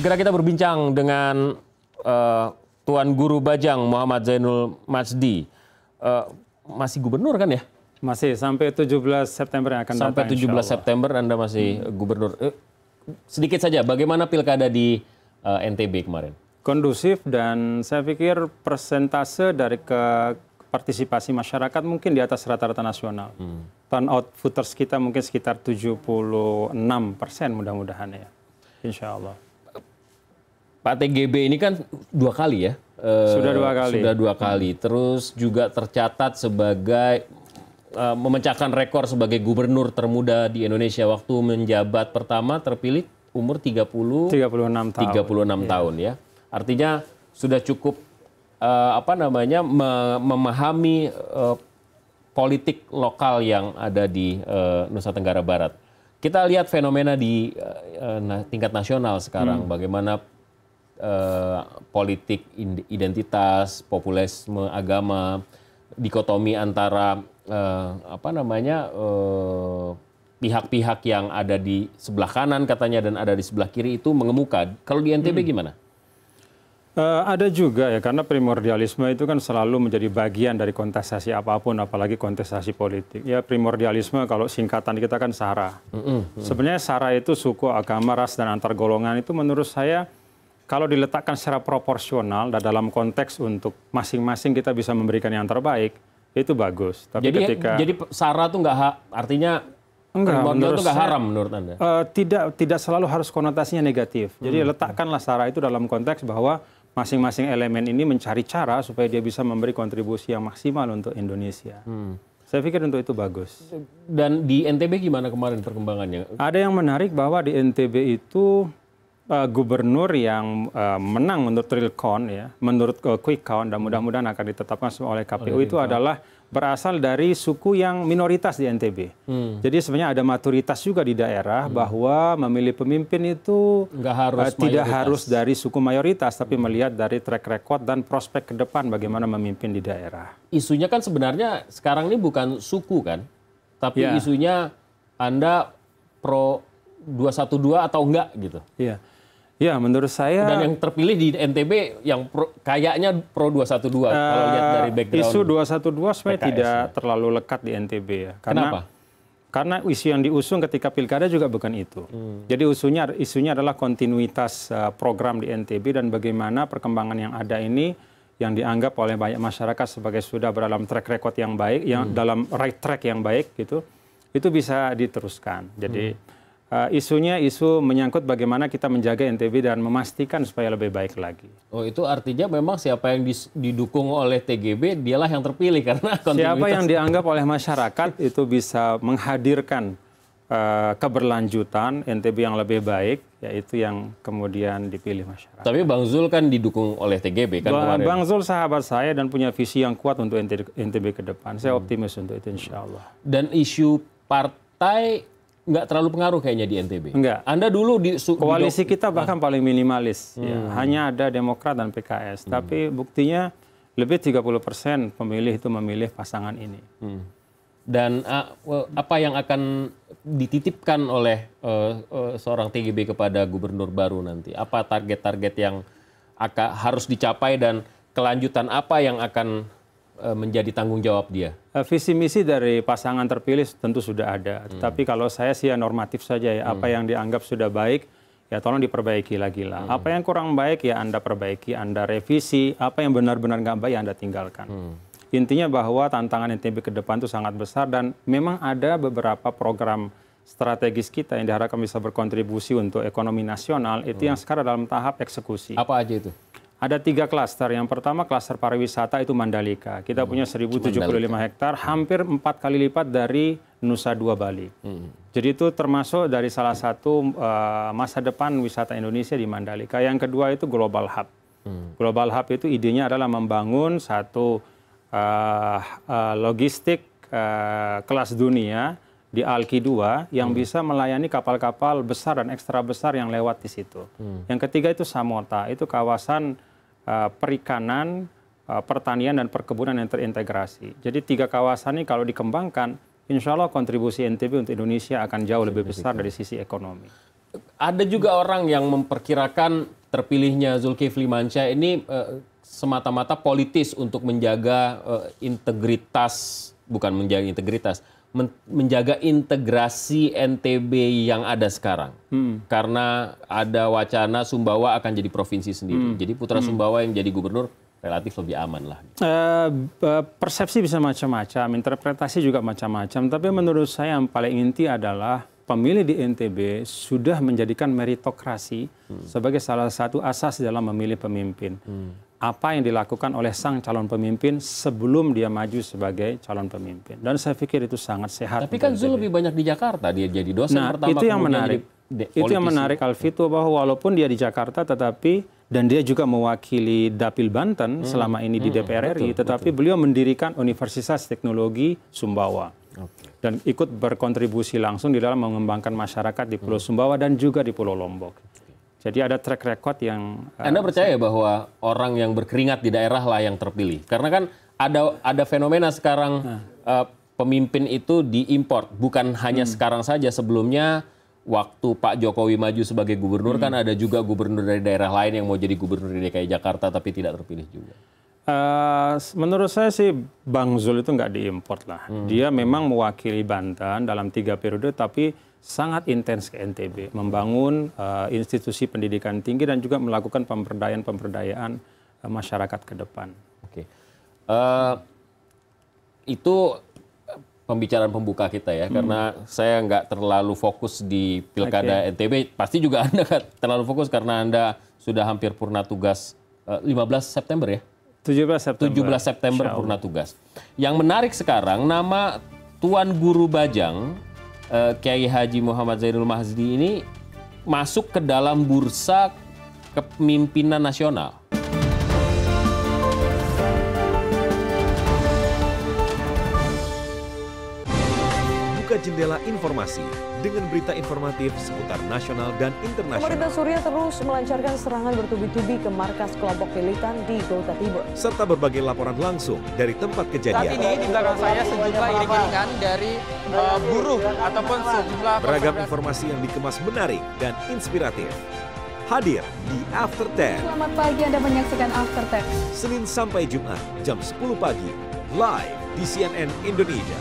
segera kita berbincang dengan Tuan Guru Bajang Muhammad Zainul Majdi. Masih gubernur kan ya? Masih sampai 17 September yang akan datang. Sampai 17 September Anda masih gubernur. Sedikit saja, bagaimana pilkada di NTB kemarin? Kondusif dan saya pikir persentase dari partisipasi masyarakat mungkin di atas rata-rata nasional. Turnout voters kita mungkin sekitar 76% mudah-mudahan ya. Insya Allah. Pak TGB ini kan 2 kali ya? Sudah 2 kali. Sudah 2 kali. Terus juga tercatat sebagai memecahkan rekor sebagai gubernur termuda di Indonesia waktu menjabat pertama terpilih umur 36 tahun ya. Artinya sudah cukup memahami politik lokal yang ada di Nusa Tenggara Barat. Kita lihat fenomena di tingkat nasional sekarang, bagaimana politik identitas, populisme agama, dikotomi antara pihak-pihak yang ada di sebelah kanan katanya dan ada di sebelah kiri itu mengemuka. Kalau di NTB gimana? Ada juga ya, karena primordialisme itu kan selalu menjadi bagian dari kontestasi apapun, apalagi kontestasi politik. Ya primordialisme kalau singkatan kita kan SARA. Sebenarnya SARA itu suku, agama, ras, dan antar golongan itu menurut saya kalau diletakkan secara proporsional dan dalam konteks untuk masing-masing kita bisa memberikan yang terbaik, itu bagus. Tapi jadi SARA itu artinya primordial itu nggak haram menurut Anda? Tidak selalu harus konotasinya negatif. Jadi letakkanlah SARA itu dalam konteks bahwa masing-masing elemen ini mencari cara supaya dia bisa memberi kontribusi yang maksimal untuk Indonesia. Saya pikir untuk itu bagus. Dan di NTB gimana kemarin perkembangannya? Ada yang menarik bahwa di NTB itu gubernur yang menang menurut real count ya, menurut quick count dan mudah-mudahan akan ditetapkan oleh KPU itu adalah berasal dari suku yang minoritas di NTB. Jadi sebenarnya ada maturitas juga di daerah bahwa memilih pemimpin itu tidak harus dari suku mayoritas, tapi melihat dari track record dan prospek ke depan bagaimana memimpin di daerah. Isunya kan sebenarnya sekarang ini bukan suku kan, tapi isunya Anda pro 212 atau enggak gitu. Iya. Ya, menurut saya... Dan yang terpilih di NTB yang kayaknya pro 212 kalau lihat dari background. Isu 212 sebenarnya tidak terlalu lekat di NTB ya. Kenapa? Karena isu yang diusung ketika pilkada juga bukan itu. Jadi isunya adalah kontinuitas program di NTB dan bagaimana perkembangan yang ada ini yang dianggap oleh banyak masyarakat sebagai sudah dalam track record yang baik, yang dalam right track yang baik gitu, itu bisa diteruskan. Jadi isunya isu menyangkut bagaimana kita menjaga NTB dan memastikan supaya lebih baik lagi. Oh, itu artinya memang siapa yang didukung oleh TGB dialah yang terpilih karena kontinuitas. Siapa yang dianggap oleh masyarakat itu bisa menghadirkan keberlanjutan NTB yang lebih baik, yaitu yang kemudian dipilih masyarakat. Tapi Bang Zul kan didukung oleh TGB kan kemarin. Bang Zul sahabat saya dan punya visi yang kuat untuk NTB ke depan. Saya optimis untuk itu insya Allah. Dan isu partai nggak terlalu pengaruh kayaknya di NTB. Enggak. Anda dulu koalisi kita bahkan paling minimalis. Ya. Hanya ada Demokrat dan PKS. Tapi buktinya lebih 30% pemilih itu memilih pasangan ini. Dan apa yang akan dititipkan oleh seorang TGB kepada gubernur baru nanti? Apa target-target yang harus dicapai dan kelanjutan apa yang akan menjadi tanggung jawab dia? Visi misi dari pasangan terpilih tentu sudah ada. Tapi kalau saya sih ya normatif saja ya. Apa yang dianggap sudah baik ya tolong diperbaiki lagi lah. Apa yang kurang baik ya Anda perbaiki, Anda revisi. Apa yang benar-benar nggak baik ya Anda tinggalkan. Intinya bahwa tantangan NTB ke depan itu sangat besar dan memang ada beberapa program strategis kita yang diharapkan bisa berkontribusi untuk ekonomi nasional itu yang sekarang dalam tahap eksekusi. Apa aja itu? Ada 3 klaster. Yang pertama klaster pariwisata itu Mandalika. Kita punya 1075 hektar, hampir 4 kali lipat dari Nusa Dua Bali. Jadi itu termasuk dari salah satu masa depan wisata Indonesia di Mandalika. Yang kedua itu Global Hub. Global Hub itu idenya adalah membangun satu logistik kelas dunia di Alki 2 yang bisa melayani kapal-kapal besar dan ekstra besar yang lewat di situ. Yang ketiga itu Samota, itu kawasan perikanan, pertanian, dan perkebunan yang terintegrasi. Jadi 3 kawasan ini kalau dikembangkan, insya Allah kontribusi NTB untuk Indonesia akan jauh lebih besar dari sisi ekonomi. Ada juga orang yang memperkirakan terpilihnya Zulkifli Mansyah ini semata-mata politis untuk menjaga integritas, bukan menjaga integritas, menjaga integrasi NTB yang ada sekarang. Karena ada wacana Sumbawa akan jadi provinsi sendiri. Jadi putra Sumbawa yang jadi gubernur relatif lebih aman lah. Persepsi bisa macam-macam, interpretasi juga macam-macam. Tapi menurut saya yang paling inti adalah pemilih di NTB sudah menjadikan meritokrasi sebagai salah satu asas dalam memilih pemimpin. Apa yang dilakukan oleh sang calon pemimpin sebelum dia maju sebagai calon pemimpin. Dan saya pikir itu sangat sehat. Tapi kan Zul lebih banyak di Jakarta, dia jadi dosen pertama. Itu yang menarik. Itu yang menarik Alvito, bahwa walaupun dia di Jakarta dan dia juga mewakili Dapil Banten selama ini di DPR RI, tetapi beliau mendirikan Universitas Teknologi Sumbawa. Dan ikut berkontribusi langsung di dalam mengembangkan masyarakat di Pulau Sumbawa dan juga di Pulau Lombok. Jadi ada track record yang... Anda percaya bahwa orang yang berkeringat di daerah lah yang terpilih? Karena kan ada fenomena sekarang pemimpin itu diimport. Bukan hanya sekarang saja, sebelumnya waktu Pak Jokowi maju sebagai gubernur kan ada juga gubernur dari daerah lain yang mau jadi gubernur di DKI Jakarta tapi tidak terpilih juga. Menurut saya sih Bang Zul itu nggak diimport lah. Dia memang mewakili Banten dalam 3 periode tapi sangat intens ke NTB. Membangun institusi pendidikan tinggi dan juga melakukan pemberdayaan masyarakat ke depan. Oke. Itu pembicaraan pembuka kita ya, karena saya nggak terlalu fokus di Pilkada NTB. Pasti juga Anda nggak terlalu fokus karena Anda sudah hampir purna tugas 15 September ya? 17 September purna tugas. Yang menarik sekarang, nama Tuan Guru Bajang, Kiai Haji Muhammad Zainul Mahdi ini masuk ke dalam bursa kepemimpinan nasional. Buka jendela informasi dengan berita informatif seputar nasional dan internasional. Pemerintah Suriah terus melancarkan serangan bertubi-tubi ke markas kelompok militan di Ghouta Timur. Serta berbagai laporan langsung dari tempat kejadian. Saat ini di belakang saya sejumlah iring-iringan dari buruh ataupun sejumlah... Beragam informasi yang dikemas menarik dan inspiratif. Hadir di After 10. Selamat pagi, Anda menyaksikan After 10. Senin sampai Jumat jam 10 pagi. Live di CNN Indonesia.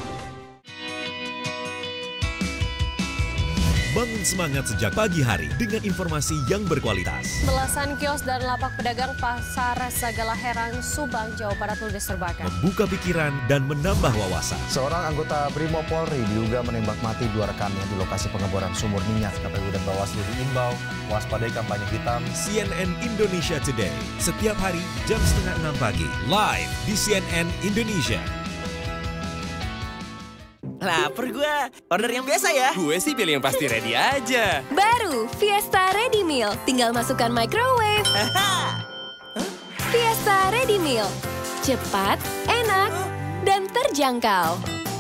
Bangun semangat sejak pagi hari dengan informasi yang berkualitas. Belasan kios dan lapak pedagang pasar Sagala Herang, Subang, Jawa Barat ludes terbakar. Membuka pikiran dan menambah wawasan. Seorang anggota Brimob Polri diduga menembak mati 2 rekannya di lokasi pengeboran sumur minyak. KPU dan Bawaslu diimbau waspadai kampanye hitam. CNN Indonesia Today. Setiap hari jam 5:30 pagi. Live di CNN Indonesia. Laper gue, order yang biasa ya. Gue sih pilih yang pasti ready aja. Baru Fiesta Ready Meal, tinggal masukkan microwave. Fiesta Ready Meal, cepat, enak, dan terjangkau.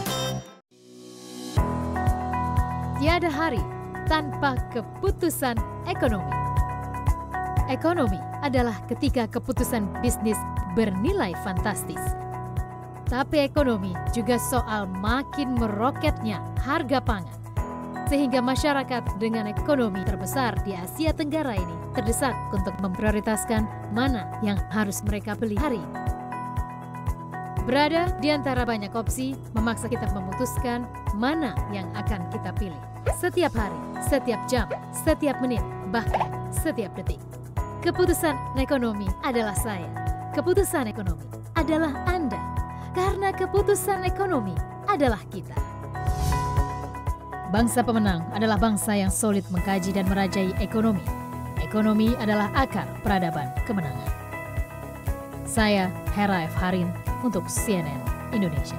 Tiada hari tanpa keputusan ekonomi. Ekonomi adalah ketika keputusan bisnis bernilai fantastis. Tapi ekonomi juga soal makin meroketnya harga pangan. Sehingga masyarakat dengan ekonomi terbesar di Asia Tenggara ini terdesak untuk memprioritaskan mana yang harus mereka beli hari ini. Berada di antara banyak opsi, memaksa kita memutuskan mana yang akan kita pilih. Setiap hari, setiap jam, setiap menit, bahkan setiap detik. Keputusan ekonomi adalah saya. Keputusan ekonomi adalah Anda. Karena keputusan ekonomi adalah kita. Bangsa pemenang adalah bangsa yang solid mengkaji dan merajai ekonomi. Ekonomi adalah akar peradaban kemenangan. Saya Hera F. Harin untuk CNN Indonesia.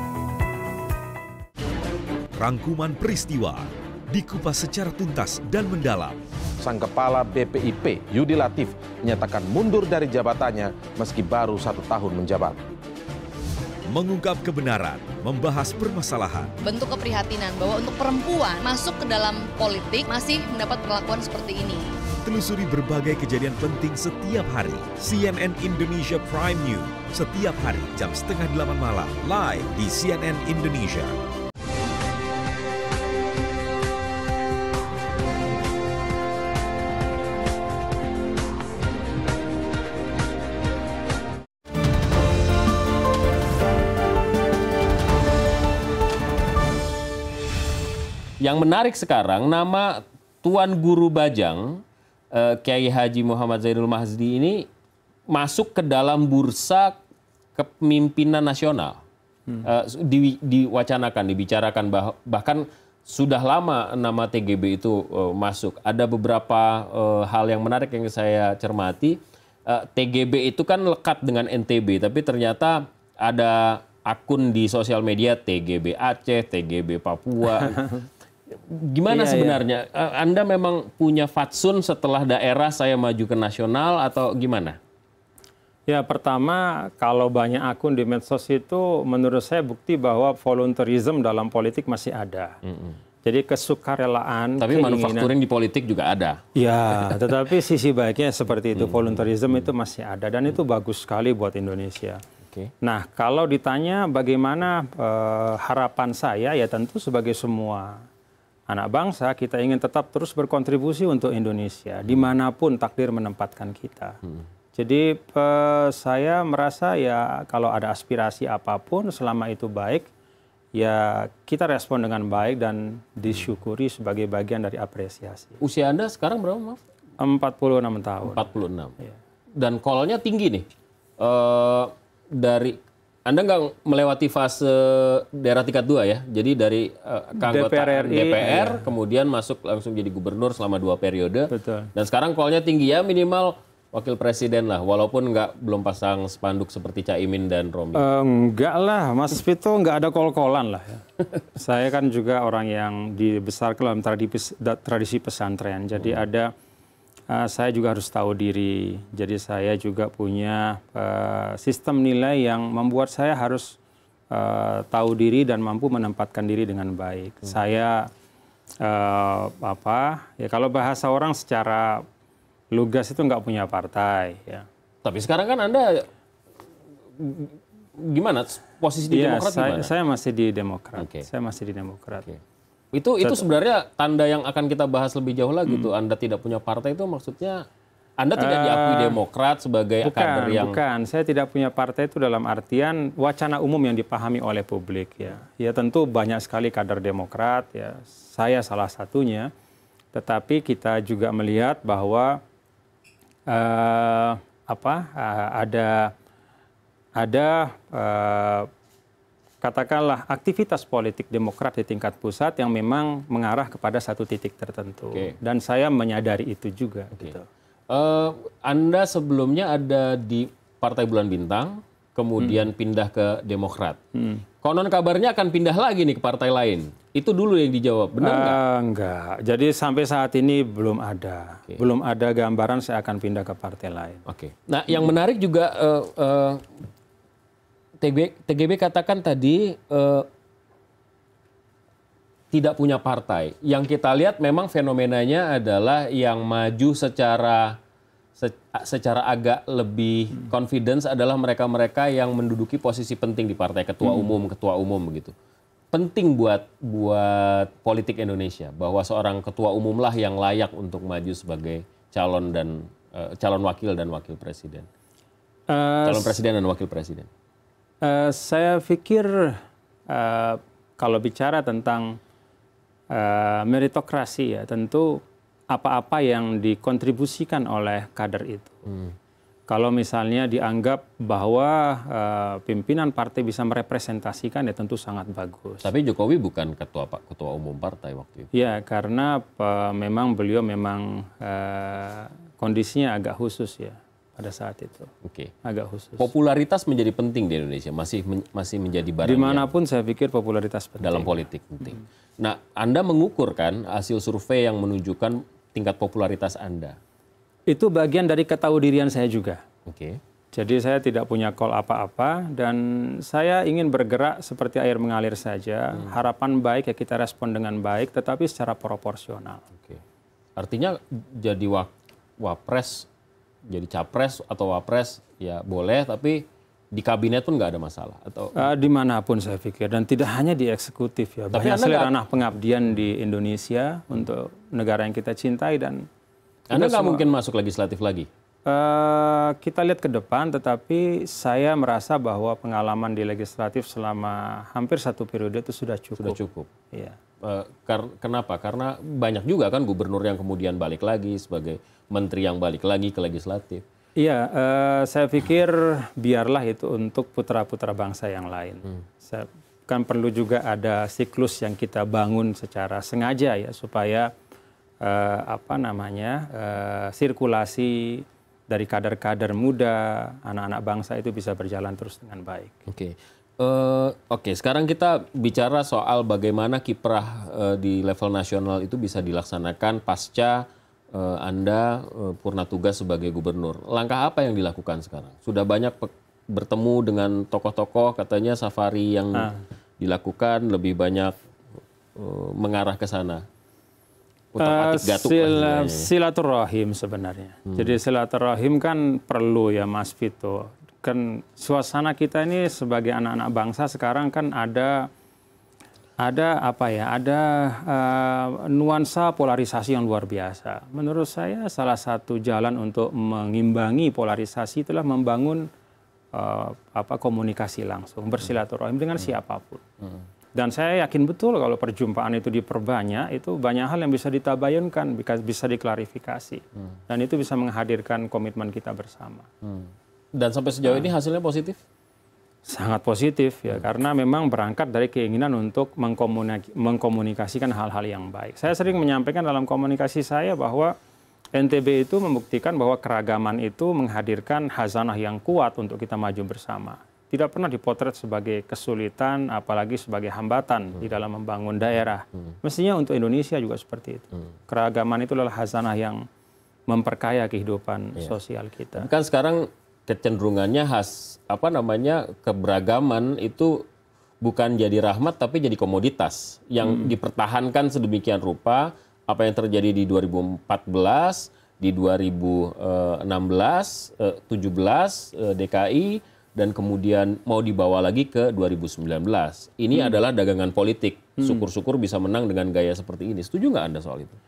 Rangkuman peristiwa dikupas secara tuntas dan mendalam. Sang Kepala BPIP Yudi Latif menyatakan mundur dari jabatannya meski baru 1 tahun menjabat. Mengungkap kebenaran, membahas permasalahan. Bentuk keprihatinan bahwa untuk perempuan masuk ke dalam politik masih mendapat perlakuan seperti ini. Telusuri berbagai kejadian penting setiap hari. CNN Indonesia Prime News setiap hari jam 7:30 malam live di CNN Indonesia. yang menarik sekarang nama Tuan Guru Bajang, Kiai Haji Muhammad Zainul Mahdi ini masuk ke dalam bursa kepemimpinan nasional. Diwacanakan, dibicarakan, bahkan sudah lama nama TGB itu masuk. Ada beberapa hal yang menarik yang saya cermati. TGB itu kan lekat dengan NTB, tapi ternyata ada akun di sosial media TGB Aceh, TGB Papua. Gimana sebenarnya? Anda memang punya fatsun setelah daerah saya maju ke nasional atau gimana? Ya, pertama kalau banyak akun di medsos itu menurut saya bukti bahwa volunteerism dalam politik masih ada. Jadi kesukarelaan, tapi manufacturing di politik juga ada. Ya, tetapi sisi baiknya seperti itu, volunteerism itu masih ada dan itu bagus sekali buat Indonesia. Nah, kalau ditanya bagaimana harapan saya, ya tentu sebagai semua anak bangsa kita ingin tetap terus berkontribusi untuk Indonesia dimanapun takdir menempatkan kita. Jadi saya merasa ya kalau ada aspirasi apapun selama itu baik, ya kita respon dengan baik dan disyukuri sebagai bagian dari apresiasi. Usia Anda sekarang berapa, maaf? 46 tahun. 46. Ya. Dan call-nya tinggi nih. Dari Anda nggak melewati fase daerah tingkat 2 ya? Jadi dari keanggotaan DPR, kemudian masuk langsung jadi gubernur selama 2 periode. Betul. Dan sekarang call-nya tinggi ya, minimal wakil presiden lah, walaupun belum pasang spanduk seperti Caimin dan Romi. Enggak lah, Mas Vito nggak ada kol-kolan lah. Ya. Saya kan juga orang yang dibesarkan dalam tradisi pesantren. Jadi saya juga harus tahu diri. Jadi saya juga punya sistem nilai yang membuat saya harus tahu diri dan mampu menempatkan diri dengan baik. Saya ya kalau bahasa orang secara lugas itu nggak punya partai. Ya. Tapi sekarang kan Anda gimana posisi di Demokrat gimana? Saya masih di Demokrat. Saya masih di Demokrat. Itu sebenarnya tanda yang akan kita bahas lebih jauh lagi tuh. Anda tidak punya partai itu maksudnya Anda tidak diakui Demokrat sebagai kader yang... Bukan, saya tidak punya partai itu dalam artian wacana umum yang dipahami oleh publik. Ya tentu banyak sekali kader Demokrat, ya saya salah satunya. Tetapi kita juga melihat bahwa ada katakanlah aktivitas politik Demokrat di tingkat pusat yang memang mengarah kepada satu titik tertentu. Dan saya menyadari itu juga. Gitu. Anda sebelumnya ada di Partai Bulan Bintang, kemudian pindah ke Demokrat. Konon kabarnya akan pindah lagi nih ke partai lain. Itu dulu yang dijawab, benar nggak? Enggak. Jadi sampai saat ini belum ada. Belum ada gambaran saya akan pindah ke partai lain. Nah, yang menarik juga TGB katakan tadi tidak punya partai. Yang kita lihat memang fenomenanya adalah yang maju secara agak lebih confidence adalah mereka-mereka yang menduduki posisi penting di partai, ketua umum begitu. Penting buat politik Indonesia bahwa seorang ketua umum lah yang layak untuk maju sebagai calon wakil dan wakil presiden. Calon presiden dan wakil presiden. Saya pikir kalau bicara tentang meritokrasi ya tentu apa-apa yang dikontribusikan oleh kader itu. Kalau misalnya dianggap bahwa pimpinan partai bisa merepresentasikan ya tentu sangat bagus. Tapi Jokowi bukan ketua umum partai waktu itu. Ya karena memang beliau kondisinya agak khusus ya. Pada saat itu, agak khusus. Popularitas menjadi penting di Indonesia, masih menjadi barang. Dimanapun saya pikir popularitas penting. Dalam politik penting. Nah, Anda mengukur kan hasil survei yang menunjukkan tingkat popularitas Anda. Itu bagian dari ketahuidirian saya juga. Jadi saya tidak punya call apa-apa dan saya ingin bergerak seperti air mengalir saja. Harapan baik ya kita respon dengan baik, tetapi secara proporsional. Artinya jadi wapres. Jadi capres atau wapres ya boleh, tapi di kabinet pun nggak ada masalah atau dimanapun saya pikir dan tidak hanya di eksekutif ya. Tapi banyak ranah pengabdian di Indonesia untuk negara yang kita cintai dan Anda nggak mungkin masuk legislatif lagi. Kita lihat ke depan, tetapi saya merasa bahwa pengalaman di legislatif selama hampir 1 periode itu sudah cukup. Sudah cukup. Iya. Kenapa? Karena banyak juga kan gubernur yang kemudian balik lagi sebagai menteri yang balik lagi ke legislatif. Iya, saya pikir biarlah itu untuk putra-putra bangsa yang lain. Kan perlu juga ada siklus yang kita bangun secara sengaja ya, supaya sirkulasi dari kader-kader muda, anak-anak bangsa itu bisa berjalan terus dengan baik. Oke, sekarang kita bicara soal bagaimana kiprah di level nasional itu bisa dilaksanakan pasca Anda purna tugas sebagai gubernur. Langkah apa yang dilakukan sekarang? Sudah banyak bertemu dengan tokoh-tokoh, katanya safari yang dilakukan lebih banyak mengarah ke sana. Silaturahim sebenarnya. Jadi silaturahim kan perlu ya Mas Vito. Kan suasana kita ini sebagai anak-anak bangsa sekarang kan ada nuansa polarisasi yang luar biasa. Menurut saya salah satu jalan untuk mengimbangi polarisasi itulah membangun komunikasi langsung, bersilaturahim dengan siapapun. Dan saya yakin betul kalau perjumpaan itu diperbanyak, itu banyak hal yang bisa ditabayunkan, bisa diklarifikasi. Dan itu bisa menghadirkan komitmen kita bersama. Dan sampai sejauh ini hasilnya positif? Sangat positif ya, karena memang berangkat dari keinginan untuk mengkomunikasikan hal-hal yang baik. Saya sering menyampaikan dalam komunikasi saya bahwa NTB itu membuktikan bahwa keragaman itu menghadirkan hazanah yang kuat untuk kita maju bersama. Tidak pernah dipotret sebagai kesulitan, apalagi sebagai hambatan di dalam membangun daerah. Mestinya untuk Indonesia juga seperti itu. Keragaman itu adalah hazanah yang memperkaya kehidupan sosial kita. Kan sekarang kecenderungannya keberagaman itu bukan jadi rahmat tapi jadi komoditas yang dipertahankan sedemikian rupa. Apa yang terjadi di 2014, di 2016, 17 DKI, dan kemudian mau dibawa lagi ke 2019. Ini adalah dagangan politik. Syukur-syukur bisa menang dengan gaya seperti ini. Setuju nggak Anda soal itu?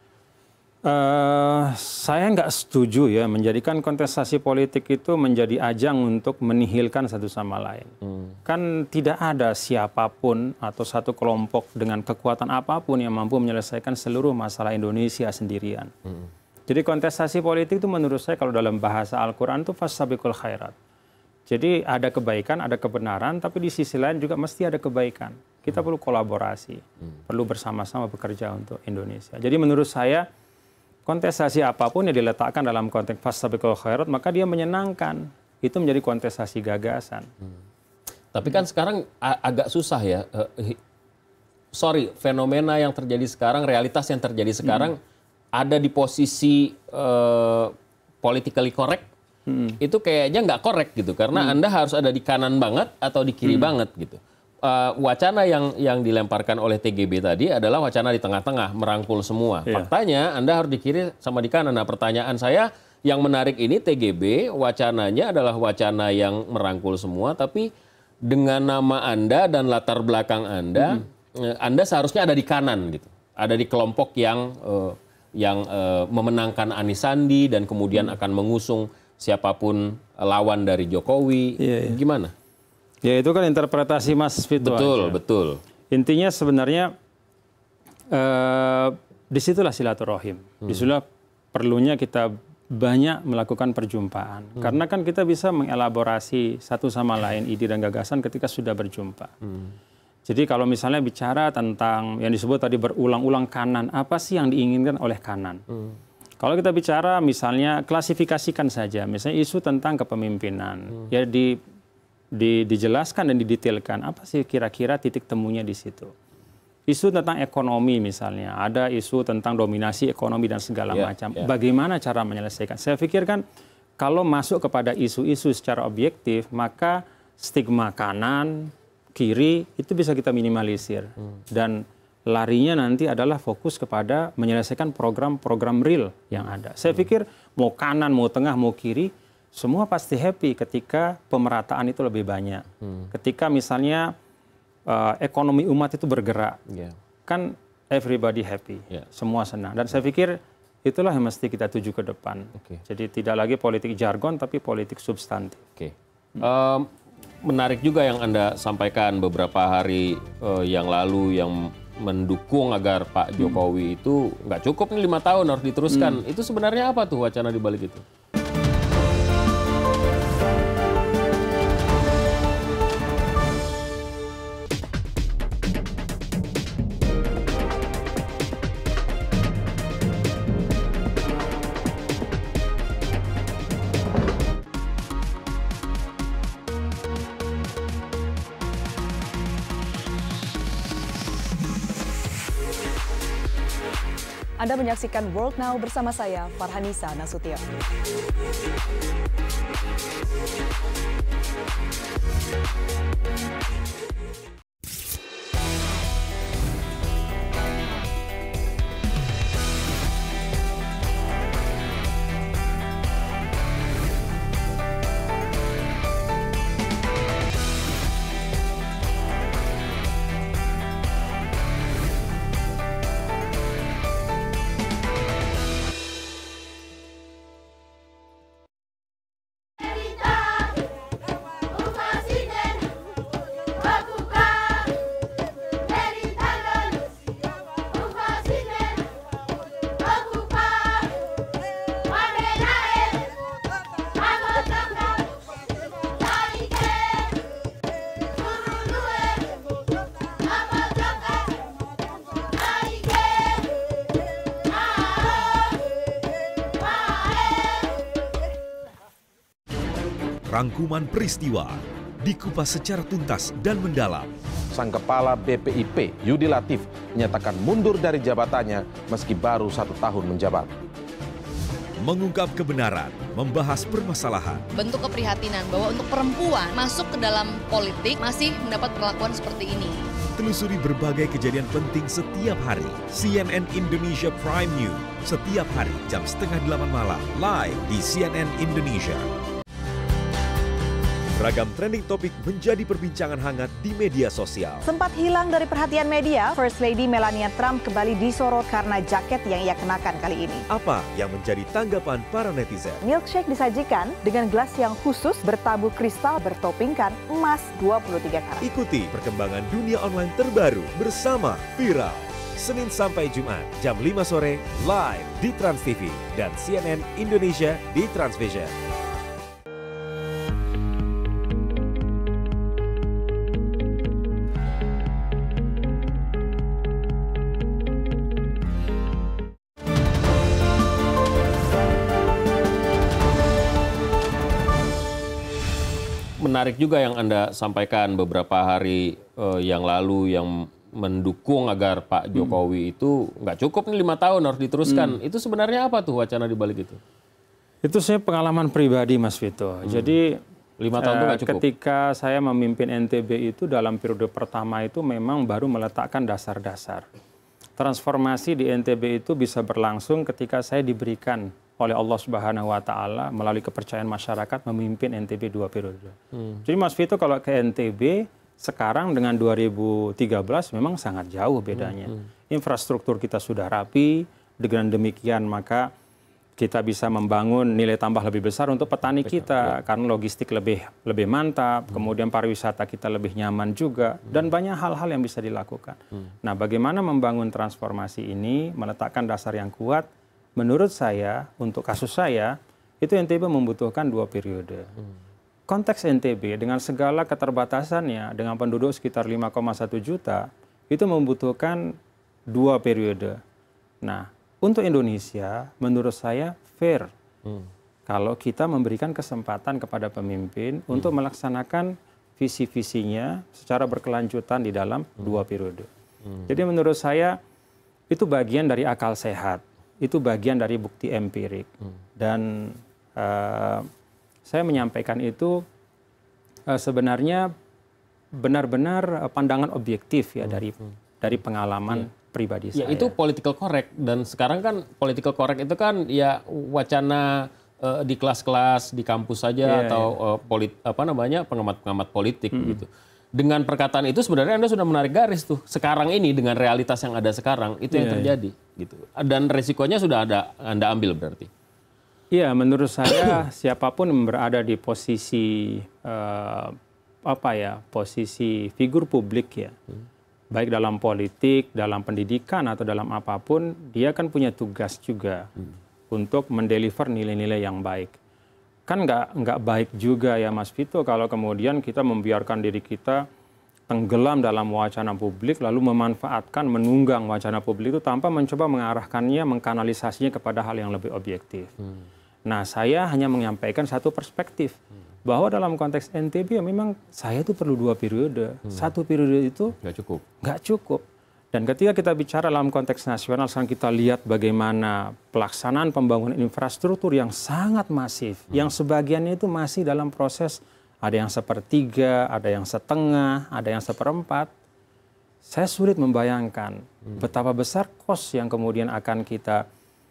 Saya nggak setuju ya menjadikan kontestasi politik itu menjadi ajang untuk menihilkan satu sama lain. Kan tidak ada siapapun atau satu kelompok dengan kekuatan apapun yang mampu menyelesaikan seluruh masalah Indonesia sendirian. Jadi kontestasi politik itu menurut saya kalau dalam bahasa Al-Quran itu fastabiqul khairat. Jadi ada kebaikan, ada kebenaran, tapi di sisi lain juga mesti ada kebaikan. Kita perlu kolaborasi, perlu bersama-sama bekerja untuk Indonesia. Jadi menurut saya kontestasi apapun yang diletakkan dalam konteks fastabiqul khairat, maka dia menyenangkan. Itu menjadi kontestasi gagasan. Tapi kan sekarang agak susah ya. Fenomena yang terjadi sekarang, realitas yang terjadi sekarang ada di posisi politically correct. Itu kayaknya nggak korek gitu. Karena Anda harus ada di kanan banget atau di kiri banget gitu. Wacana yang dilemparkan oleh TGB tadi adalah wacana di tengah-tengah, merangkul semua. Faktanya Anda harus di kiri sama di kanan. Nah, pertanyaan saya yang menarik ini TGB wacananya adalah wacana yang merangkul semua, tapi dengan nama Anda dan latar belakang Anda, Anda seharusnya ada di kanan gitu. Ada di kelompok yang memenangkan Anies Sandi dan kemudian akan mengusung siapapun lawan dari Jokowi. Gimana? Ya itu kan interpretasi Mas Vito. Betul. Intinya sebenarnya disitulah silaturahim. Disitulah perlunya kita banyak melakukan perjumpaan. Karena kan kita bisa mengelaborasi satu sama lain ide dan gagasan ketika sudah berjumpa. Jadi kalau misalnya bicara tentang yang disebut tadi berulang-ulang kanan, apa sih yang diinginkan oleh kanan? Kalau kita bicara misalnya klasifikasikan saja, misalnya isu tentang kepemimpinan, ya dijelaskan dan didetailkan apa sih kira-kira titik temunya di situ. Isu tentang ekonomi misalnya, ada isu tentang dominasi ekonomi dan segala macam. Bagaimana cara menyelesaikan? Saya pikir kan kalau masuk kepada isu-isu secara objektif, maka stigma kanan, kiri itu bisa kita minimalisir. Dan larinya nanti adalah fokus kepada menyelesaikan program-program real yang ada. Saya pikir mau kanan, mau tengah, mau kiri, semua pasti happy ketika pemerataan itu lebih banyak. Ketika misalnya ekonomi umat itu bergerak, kan everybody happy, semua senang. Dan saya pikir itulah yang mesti kita tuju ke depan. Jadi tidak lagi politik jargon, tapi politik substantif. Menarik juga yang Anda sampaikan beberapa hari yang lalu yang mendukung agar Pak Jokowi itu nggak cukup nih 5 tahun harus diteruskan. Itu sebenarnya apa tuh wacana di balik itu? Anda menyaksikan World Now bersama saya, Farhanisa Nasution. Rangkuman peristiwa dikupas secara tuntas dan mendalam. Sang Kepala BPIP, Yudi Latif, menyatakan mundur dari jabatannya meski baru 1 tahun menjabat. Mengungkap kebenaran, membahas permasalahan. Bentuk keprihatinan bahwa untuk perempuan masuk ke dalam politik masih mendapat perlakuan seperti ini. Telusuri berbagai kejadian penting setiap hari. CNN Indonesia Prime News, setiap hari jam 7:30 malam, live di CNN Indonesia. Beragam trending topik menjadi perbincangan hangat di media sosial. Sempat hilang dari perhatian media, First Lady Melania Trump kembali disorot karena jaket yang ia kenakan kali ini. Apa yang menjadi tanggapan para netizen? Milkshake disajikan dengan gelas yang khusus bertabuh kristal bertopingkan emas 23 karat. Ikuti perkembangan dunia online terbaru bersama Viral. Senin sampai Jumat, jam 5 sore, live di Trans TV dan CNN Indonesia di Transvision. Menarik juga yang Anda sampaikan beberapa hari yang lalu yang mendukung agar Pak Jokowi itu nggak cukup nih 5 tahun harus diteruskan. Itu sebenarnya apa tuh wacana di balik itu? Itu saya pengalaman pribadi, Mas Vito. Jadi 5 tahun itu nggak cukup. Ketika saya memimpin NTB itu dalam periode pertama itu memang baru meletakkan dasar-dasar. Transformasi di NTB itu bisa berlangsung ketika saya diberikan oleh Allah Subhanahu wa Ta'ala melalui kepercayaan masyarakat memimpin NTB 2 periode. Jadi Mas Vito kalau ke NTB sekarang dengan 2013 memang sangat jauh bedanya. Infrastruktur kita sudah rapi, dengan demikian maka kita bisa membangun nilai tambah lebih besar untuk petani kita karena logistik lebih mantap, kemudian pariwisata kita lebih nyaman juga dan banyak hal-hal yang bisa dilakukan. Nah, bagaimana membangun transformasi ini, meletakkan dasar yang kuat? Menurut saya, untuk kasus saya, itu NTB membutuhkan 2 periode. Konteks NTB dengan segala keterbatasannya, dengan penduduk sekitar 5,1 juta, itu membutuhkan 2 periode. Nah, untuk Indonesia, menurut saya fair. Kalau kita memberikan kesempatan kepada pemimpin untuk melaksanakan visi-visinya secara berkelanjutan di dalam 2 periode. Jadi menurut saya, itu bagian dari akal sehat. Itu bagian dari bukti empirik. Dan saya menyampaikan itu sebenarnya benar-benar pandangan objektif ya dari pengalaman pribadi saya. Ya itu political correct dan sekarang kan political correct itu kan ya wacana di kelas-kelas di kampus saja atau pengamat-pengamat politik gitu. dengan perkataan itu sebenarnya Anda sudah menarik garis tuh. Sekarang ini dengan realitas yang ada sekarang itu yang terjadi gitu. Dan resikonya sudah Anda ambil berarti. Iya, menurut saya siapapun yang berada di posisi posisi figur publik ya. Baik dalam politik, dalam pendidikan atau dalam apapun, dia kan punya tugas juga untuk mendeliver nilai-nilai yang baik. Kan nggak baik juga ya Mas Vito kalau kemudian kita membiarkan diri kita tenggelam dalam wacana publik lalu memanfaatkan, menunggang wacana publik itu tanpa mencoba mengarahkannya, mengkanalisasinya kepada hal yang lebih objektif. Nah, saya hanya menyampaikan satu perspektif bahwa dalam konteks NTB ya memang saya itu perlu 2 periode. 1 periode itu nggak cukup. Dan ketika kita bicara dalam konteks nasional, sekarang kita lihat bagaimana pelaksanaan pembangunan infrastruktur yang sangat masif, yang sebagiannya itu masih dalam proses, ada yang 1/3, ada yang 1/2, ada yang 1/4. Saya sulit membayangkan betapa besar kos yang kemudian akan kita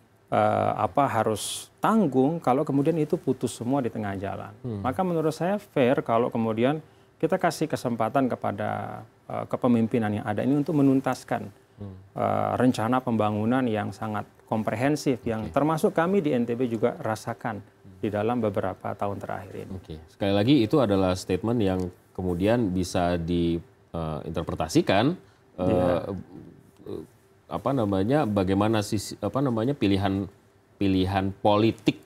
harus tanggung kalau kemudian itu putus semua di tengah jalan. Maka menurut saya fair kalau kemudian kita kasih kesempatan kepada kepemimpinan yang ada ini untuk menuntaskan rencana pembangunan yang sangat komprehensif yang termasuk kami di NTB juga rasakan di dalam beberapa tahun terakhir ini. Sekali lagi itu adalah statement yang kemudian bisa diinterpretasikan bagaimana pilihan politik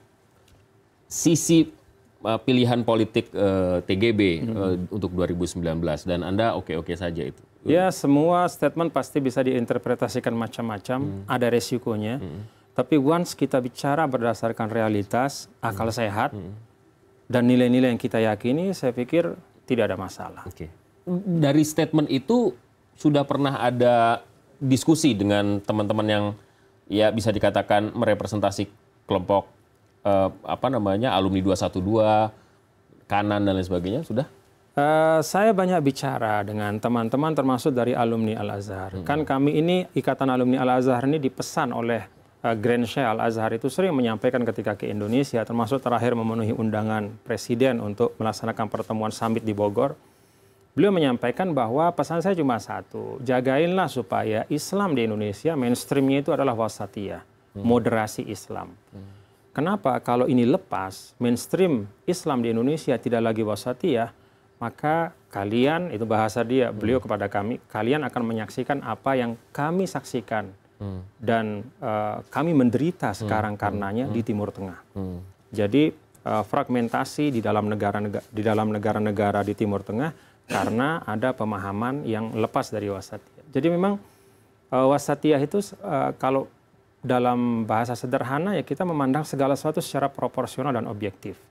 pilihan politik TGB untuk 2019 dan Anda oke-oke saja itu. Ya, semua statement pasti bisa diinterpretasikan macam-macam, ada resikonya. Tapi once kita bicara berdasarkan realitas, akal sehat, dan nilai-nilai yang kita yakini, saya pikir tidak ada masalah. Dari statement itu sudah pernah ada diskusi dengan teman-teman yang ya bisa dikatakan merepresentasi kelompok alumni 212, kanan dan lain sebagainya, sudah? Saya banyak bicara dengan teman-teman termasuk dari alumni Al-Azhar. Kan kami ini, Ikatan Alumni Al-Azhar ini dipesan oleh Grand Sheikh Al-Azhar itu sering menyampaikan ketika ke Indonesia, termasuk terakhir memenuhi undangan Presiden untuk melaksanakan pertemuan summit di Bogor. Beliau menyampaikan bahwa pesan saya cuma satu, jagainlah supaya Islam di Indonesia mainstreamnya itu adalah wasatiyah, moderasi Islam. Kenapa? Kalau ini lepas, mainstream Islam di Indonesia tidak lagi wasatiyah, maka kalian, itu bahasa beliau kepada kami, kalian akan menyaksikan apa yang kami saksikan. Dan kami menderita sekarang karenanya di Timur Tengah. Jadi fragmentasi di dalam negara-negara di Timur Tengah karena ada pemahaman yang lepas dari wasatiyah. Jadi memang wasatiyah itu kalau dalam bahasa sederhana ya kita memandang segala sesuatu secara proporsional dan objektif.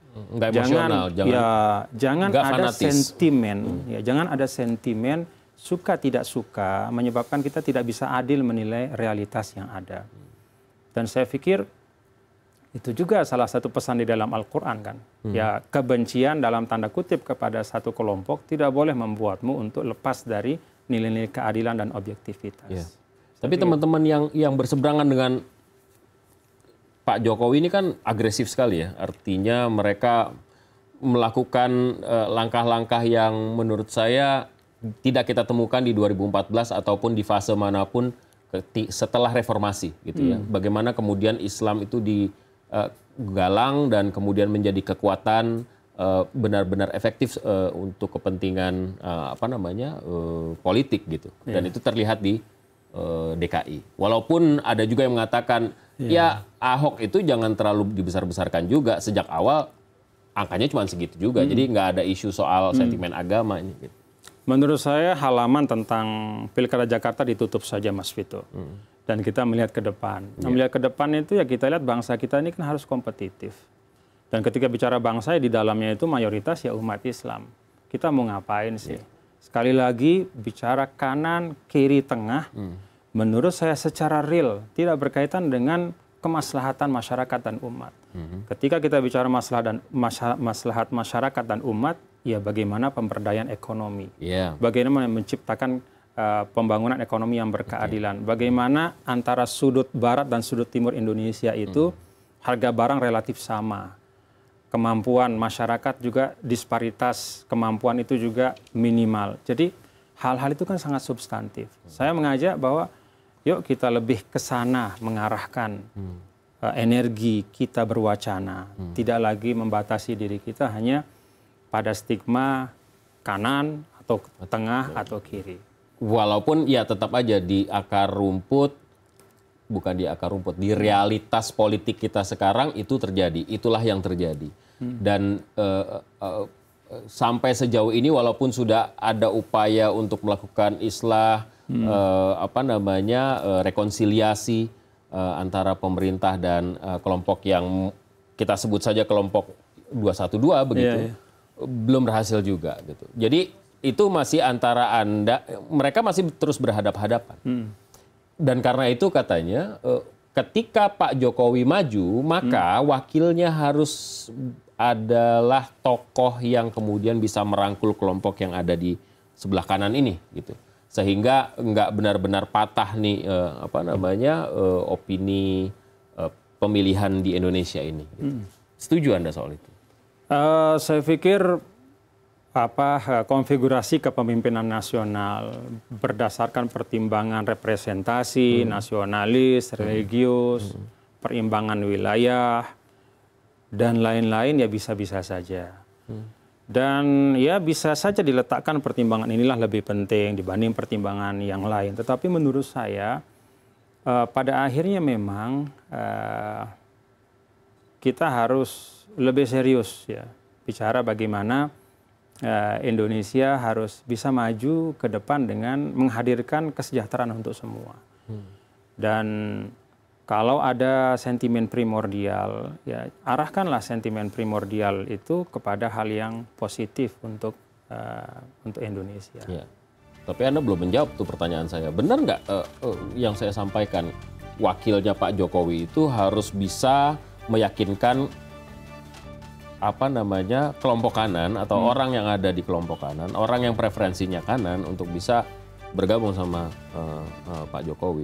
Jangan ada sentimen, jangan ada sentimen suka tidak suka menyebabkan kita tidak bisa adil menilai realitas yang ada. Dan saya pikir itu juga salah satu pesan di dalam Al-Quran kan. Ya, kebencian dalam tanda kutip kepada satu kelompok tidak boleh membuatmu untuk lepas dari nilai-nilai keadilan dan objektivitas. Tapi teman-teman yang berseberangan dengan Pak Jokowi ini kan agresif sekali ya. Artinya mereka melakukan langkah-langkah yang menurut saya tidak kita temukan di 2014 ataupun di fase manapun setelah reformasi gitu ya. Bagaimana kemudian Islam itu digalang dan kemudian menjadi kekuatan benar-benar efektif untuk kepentingan politik gitu. Dan itu terlihat di DKI. Walaupun ada juga yang mengatakan ya Ahok itu jangan terlalu dibesar-besarkan juga, sejak awal angkanya cuma segitu juga. Jadi nggak ada isu soal sentimen agama ini. Gitu. Menurut saya halaman tentang Pilkada Jakarta ditutup saja Mas Vito. Dan kita melihat ke depan. Melihat ke depan itu ya kita lihat bangsa kita ini kan harus kompetitif. Dan ketika bicara bangsa di dalamnya itu mayoritas ya umat Islam. Kita mau ngapain sih? Sekali lagi bicara kanan, kiri, tengah, menurut saya secara real tidak berkaitan dengan kemaslahatan masyarakat dan umat. Ketika kita bicara maslahat masyarakat dan umat, ya bagaimana pemberdayaan ekonomi, bagaimana menciptakan pembangunan ekonomi yang berkeadilan, bagaimana antara sudut barat dan sudut timur Indonesia itu harga barang relatif sama. kemampuan masyarakat juga disparitas kemampuan itu juga minimal. Jadi hal-hal itu kan sangat substantif. Saya mengajak bahwa yuk kita lebih ke sana mengarahkan energi kita berwacana. Tidak lagi membatasi diri kita hanya pada stigma kanan atau tengah atau kiri. Walaupun ya tetap aja di akar rumput, bukan di akar rumput, di realitas politik kita sekarang itu terjadi, itulah yang terjadi. Dan sampai sejauh ini walaupun sudah ada upaya untuk melakukan islah, rekonsiliasi antara pemerintah dan kelompok yang kita sebut saja kelompok 212 begitu, belum berhasil juga gitu. Jadi itu masih antara mereka masih terus berhadap-hadapan. Dan karena itu katanya ketika Pak Jokowi maju, maka wakilnya harus adalah tokoh yang kemudian bisa merangkul kelompok yang ada di sebelah kanan ini, gitu. Sehingga nggak benar-benar patah nih opini pemilihan di Indonesia ini. Gitu. Setuju Anda soal itu? Saya pikir konfigurasi kepemimpinan nasional berdasarkan pertimbangan representasi, nasionalis, religius, perimbangan wilayah, dan lain-lain ya bisa-bisa saja. Dan ya bisa saja diletakkan pertimbangan inilah lebih penting dibanding pertimbangan yang lain. Tetapi menurut saya pada akhirnya memang kita harus lebih serius ya bicara bagaimana Indonesia harus bisa maju ke depan dengan menghadirkan kesejahteraan untuk semua. Dan kalau ada sentimen primordial, ya arahkanlah sentimen primordial itu kepada hal yang positif untuk Indonesia. Ya. Tapi Anda belum menjawab tuh pertanyaan saya. Benar nggak yang saya sampaikan, wakilnya Pak Jokowi itu harus bisa meyakinkan kelompok kanan atau orang yang ada di kelompok kanan, orang yang preferensinya kanan untuk bisa bergabung sama Pak Jokowi.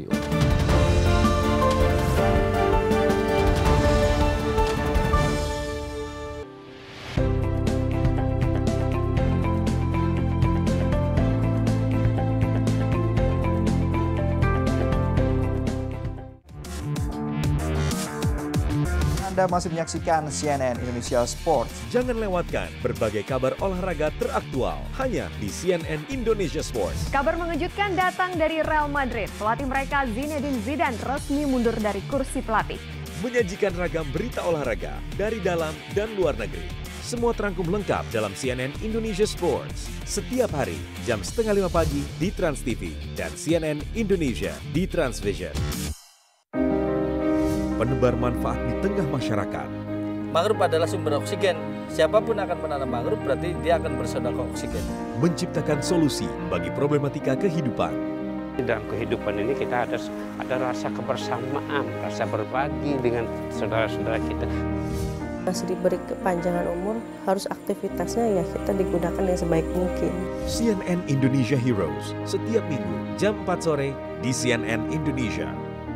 Anda masih menyaksikan CNN Indonesia Sports. Jangan lewatkan berbagai kabar olahraga teraktual hanya di CNN Indonesia Sports. Kabar mengejutkan datang dari Real Madrid. Pelatih mereka Zinedine Zidane resmi mundur dari kursi pelatih. Menyajikan ragam berita olahraga dari dalam dan luar negeri. Semua terangkum lengkap dalam CNN Indonesia Sports. Setiap hari jam 4:30 pagi di Trans TV dan CNN Indonesia di Transvision. Penebar manfaat di tengah masyarakat. Mangrove adalah sumber oksigen. Siapapun akan menanam mangrove berarti dia akan bersedekah oksigen. Menciptakan solusi bagi problematika kehidupan. Dalam kehidupan ini kita ada rasa kebersamaan, rasa berbagi dengan saudara-saudara kita. Masih diberi kepanjangan umur, harus aktivitasnya ya kita digunakan yang sebaik mungkin. CNN Indonesia Heroes, setiap minggu jam 4 sore di CNN Indonesia.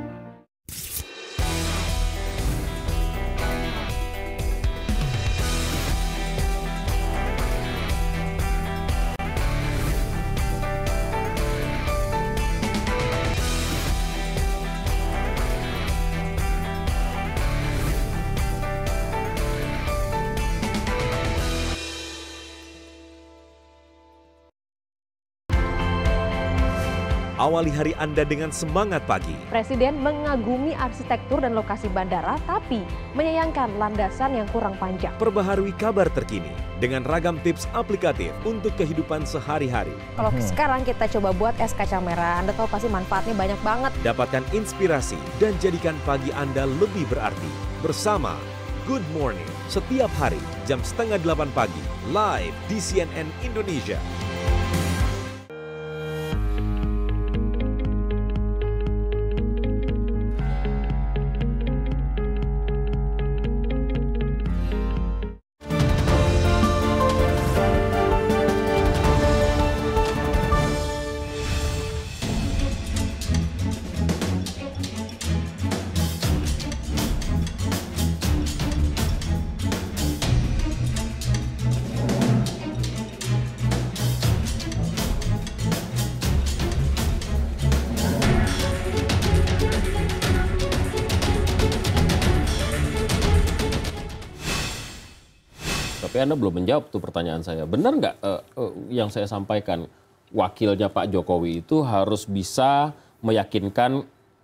Awali hari Anda dengan semangat pagi. Presiden mengagumi arsitektur dan lokasi bandara, tapi menyayangkan landasan yang kurang panjang. Perbaharui kabar terkini dengan ragam tips aplikatif untuk kehidupan sehari-hari. Kalau sekarang kita coba buat es kacang merah, Anda tahu pasti manfaatnya banyak banget. Dapatkan inspirasi dan jadikan pagi Anda lebih berarti. Bersama Good Morning, setiap hari jam 7:30 pagi, live di CNN Indonesia. Tapi Anda belum menjawab tuh pertanyaan saya. Benar nggak yang saya sampaikan, wakilnya Pak Jokowi itu harus bisa meyakinkan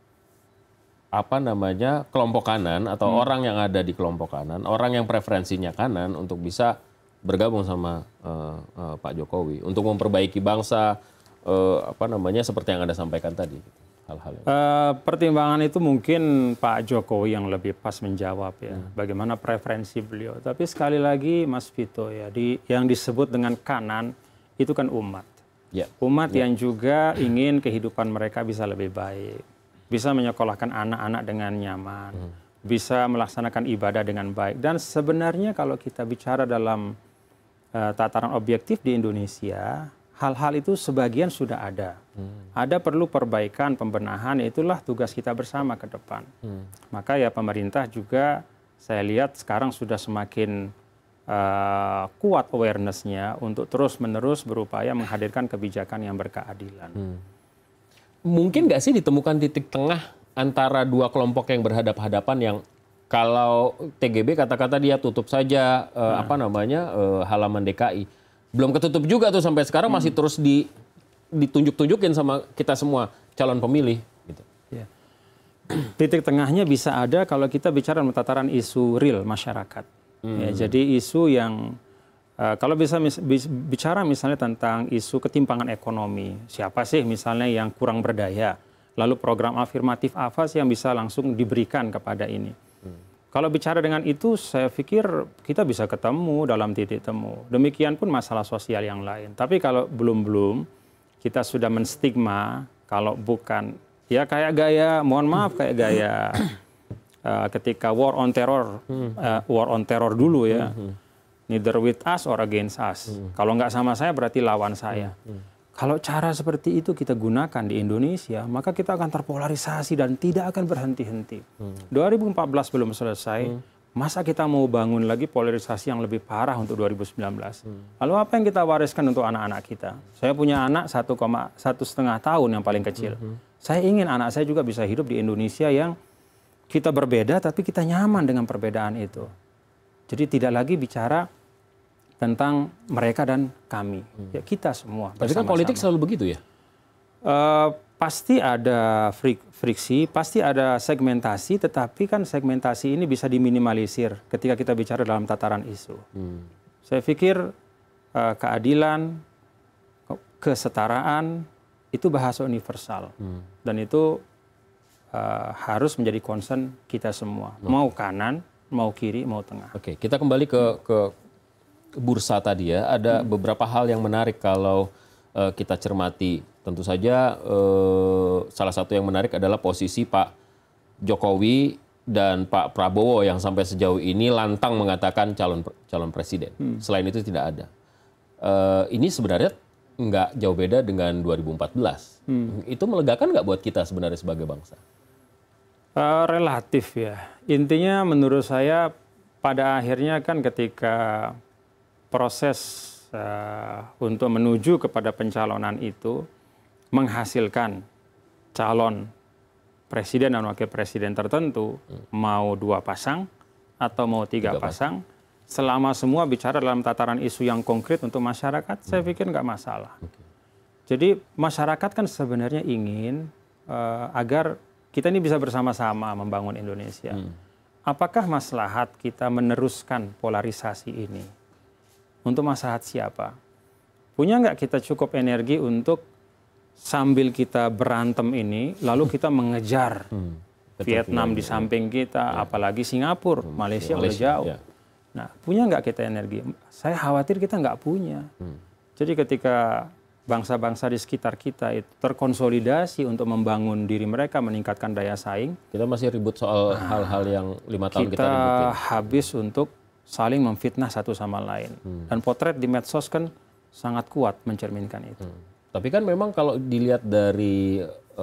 kelompok kanan atau orang yang ada di kelompok kanan, orang yang preferensinya kanan untuk bisa bergabung sama Pak Jokowi untuk memperbaiki bangsa, seperti yang Anda sampaikan tadi. Hal-hal pertimbangan itu mungkin Pak Jokowi yang lebih pas menjawab ya, bagaimana preferensi beliau. Tapi sekali lagi Mas Vito ya, yang disebut dengan kanan itu kan umat. Umat yang juga ingin kehidupan mereka bisa lebih baik, bisa menyekolahkan anak-anak dengan nyaman, bisa melaksanakan ibadah dengan baik. Dan sebenarnya kalau kita bicara dalam tataran objektif di Indonesia, hal-hal itu sebagian sudah ada. Ada perlu perbaikan, pembenahan, itulah tugas kita bersama ke depan. Maka ya pemerintah juga saya lihat sekarang sudah semakin kuat awareness-nya untuk terus-menerus berupaya menghadirkan kebijakan yang berkeadilan. Mungkin nggak sih ditemukan titik tengah antara dua kelompok yang berhadapan-hadapan yang kalau TGB kata-kata dia tutup saja halaman DKI. Belum ketutup juga tuh sampai sekarang masih terus ditunjuk-tunjukin sama kita semua calon pemilih. Gitu. Ya. Titik tengahnya bisa ada kalau kita bicara tataran isu real masyarakat. Ya, jadi isu yang kalau bisa bicara misalnya tentang isu ketimpangan ekonomi, siapa sih misalnya yang kurang berdaya, lalu program afirmatif apa sih yang bisa langsung diberikan kepada ini. Kalau bicara dengan itu, saya pikir kita bisa ketemu dalam titik temu. Demikian pun masalah sosial yang lain. Tapi kalau belum kita sudah menstigma, kalau bukan, ya kayak gaya, mohon maaf kayak gaya ketika war on terror dulu ya. Neither with us or against us. Kalau nggak sama saya berarti lawan saya. Kalau cara seperti itu kita gunakan di Indonesia, maka kita akan terpolarisasi dan tidak akan berhenti-henti. 2014 belum selesai, masa kita mau bangun lagi polarisasi yang lebih parah untuk 2019? Lalu apa yang kita wariskan untuk anak-anak kita? Saya punya anak 1,5 tahun yang paling kecil. Saya ingin anak saya juga bisa hidup di Indonesia yang kita berbeda tapi kita nyaman dengan perbedaan itu. Jadi tidak lagi bicara tentang mereka dan kami, ya kita semua. Tapi kan politik selalu begitu ya? Pasti ada friksi, pasti ada segmentasi, tetapi kan segmentasi ini bisa diminimalisir ketika kita bicara dalam tataran isu. Saya pikir keadilan, kesetaraan itu bahasa universal, dan itu harus menjadi concern kita semua, mau kanan, mau kiri, mau tengah. Oke, kita kembali ke bursa tadi ya, ada beberapa hal yang menarik kalau kita cermati. Tentu saja salah satu yang menarik adalah posisi Pak Jokowi dan Pak Prabowo yang sampai sejauh ini lantang mengatakan calon presiden. Selain itu tidak ada. Ini sebenarnya nggak jauh beda dengan 2014. Itu melegakan nggak buat kita sebenarnya sebagai bangsa? Relatif ya. Intinya menurut saya pada akhirnya kan ketika proses untuk menuju kepada pencalonan itu menghasilkan calon presiden dan wakil presiden tertentu, mau 2 pasang atau mau 3 pasang, selama semua bicara dalam tataran isu yang konkret untuk masyarakat, saya pikir nggak masalah. Jadi masyarakat kan sebenarnya ingin agar kita ini bisa bersama-sama membangun Indonesia. Apakah maslahat kita meneruskan polarisasi ini? Untuk maslahat siapa? Punya nggak kita cukup energi untuk sambil kita berantem ini, lalu kita mengejar Vietnam di samping kita, apalagi Singapura, Malaysia udah jauh. Nah, punya nggak kita energi? Saya khawatir kita nggak punya. Jadi ketika bangsa-bangsa di sekitar kita itu terkonsolidasi untuk membangun diri mereka, meningkatkan daya saing. Kita masih ribut soal hal-hal yang 5 tahun kita ributin. Kita habis untuk saling memfitnah satu sama lain. Dan potret di medsos kan sangat kuat mencerminkan itu. Tapi kan memang kalau dilihat dari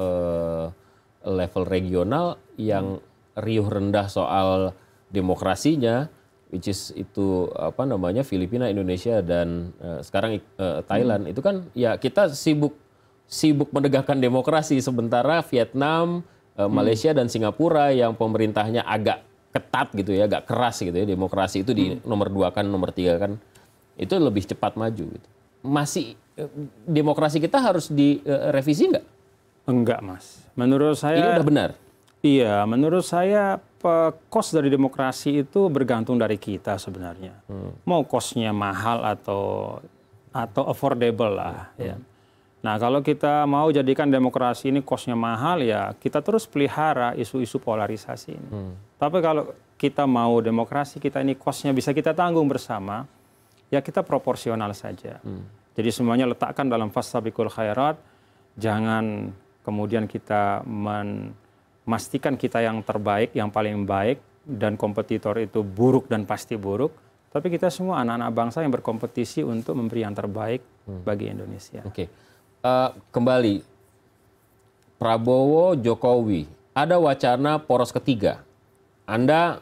level regional yang riuh rendah soal demokrasinya, which is itu Filipina, Indonesia dan sekarang Thailand, itu kan ya kita sibuk menegakkan demokrasi, sementara Vietnam, Malaysia dan Singapura yang pemerintahnya agak ketat gitu ya, agak keras gitu ya, demokrasi itu di nomor 2 kan, nomor 3 kan, itu lebih cepat maju gitu. Masih demokrasi kita harus direvisi nggak? Enggak, Mas. Menurut saya ini udah benar. Iya, menurut saya cost dari demokrasi itu bergantung dari kita sebenarnya. Mau costnya mahal atau affordable lah. Ya. Nah, kalau kita mau jadikan demokrasi ini costnya mahal, ya kita terus pelihara isu-isu polarisasi ini. Tapi kalau kita mau demokrasi kita ini costnya bisa kita tanggung bersama, ya kita proporsional saja. Jadi semuanya letakkan dalam fastabiqul khairat, jangan kemudian kita memastikan kita yang terbaik, yang paling baik, dan kompetitor itu buruk dan pasti buruk. Tapi kita semua anak-anak bangsa yang berkompetisi untuk memberi yang terbaik bagi Indonesia. Oke. Kembali, Prabowo, Jokowi, ada wacana poros ketiga. Anda,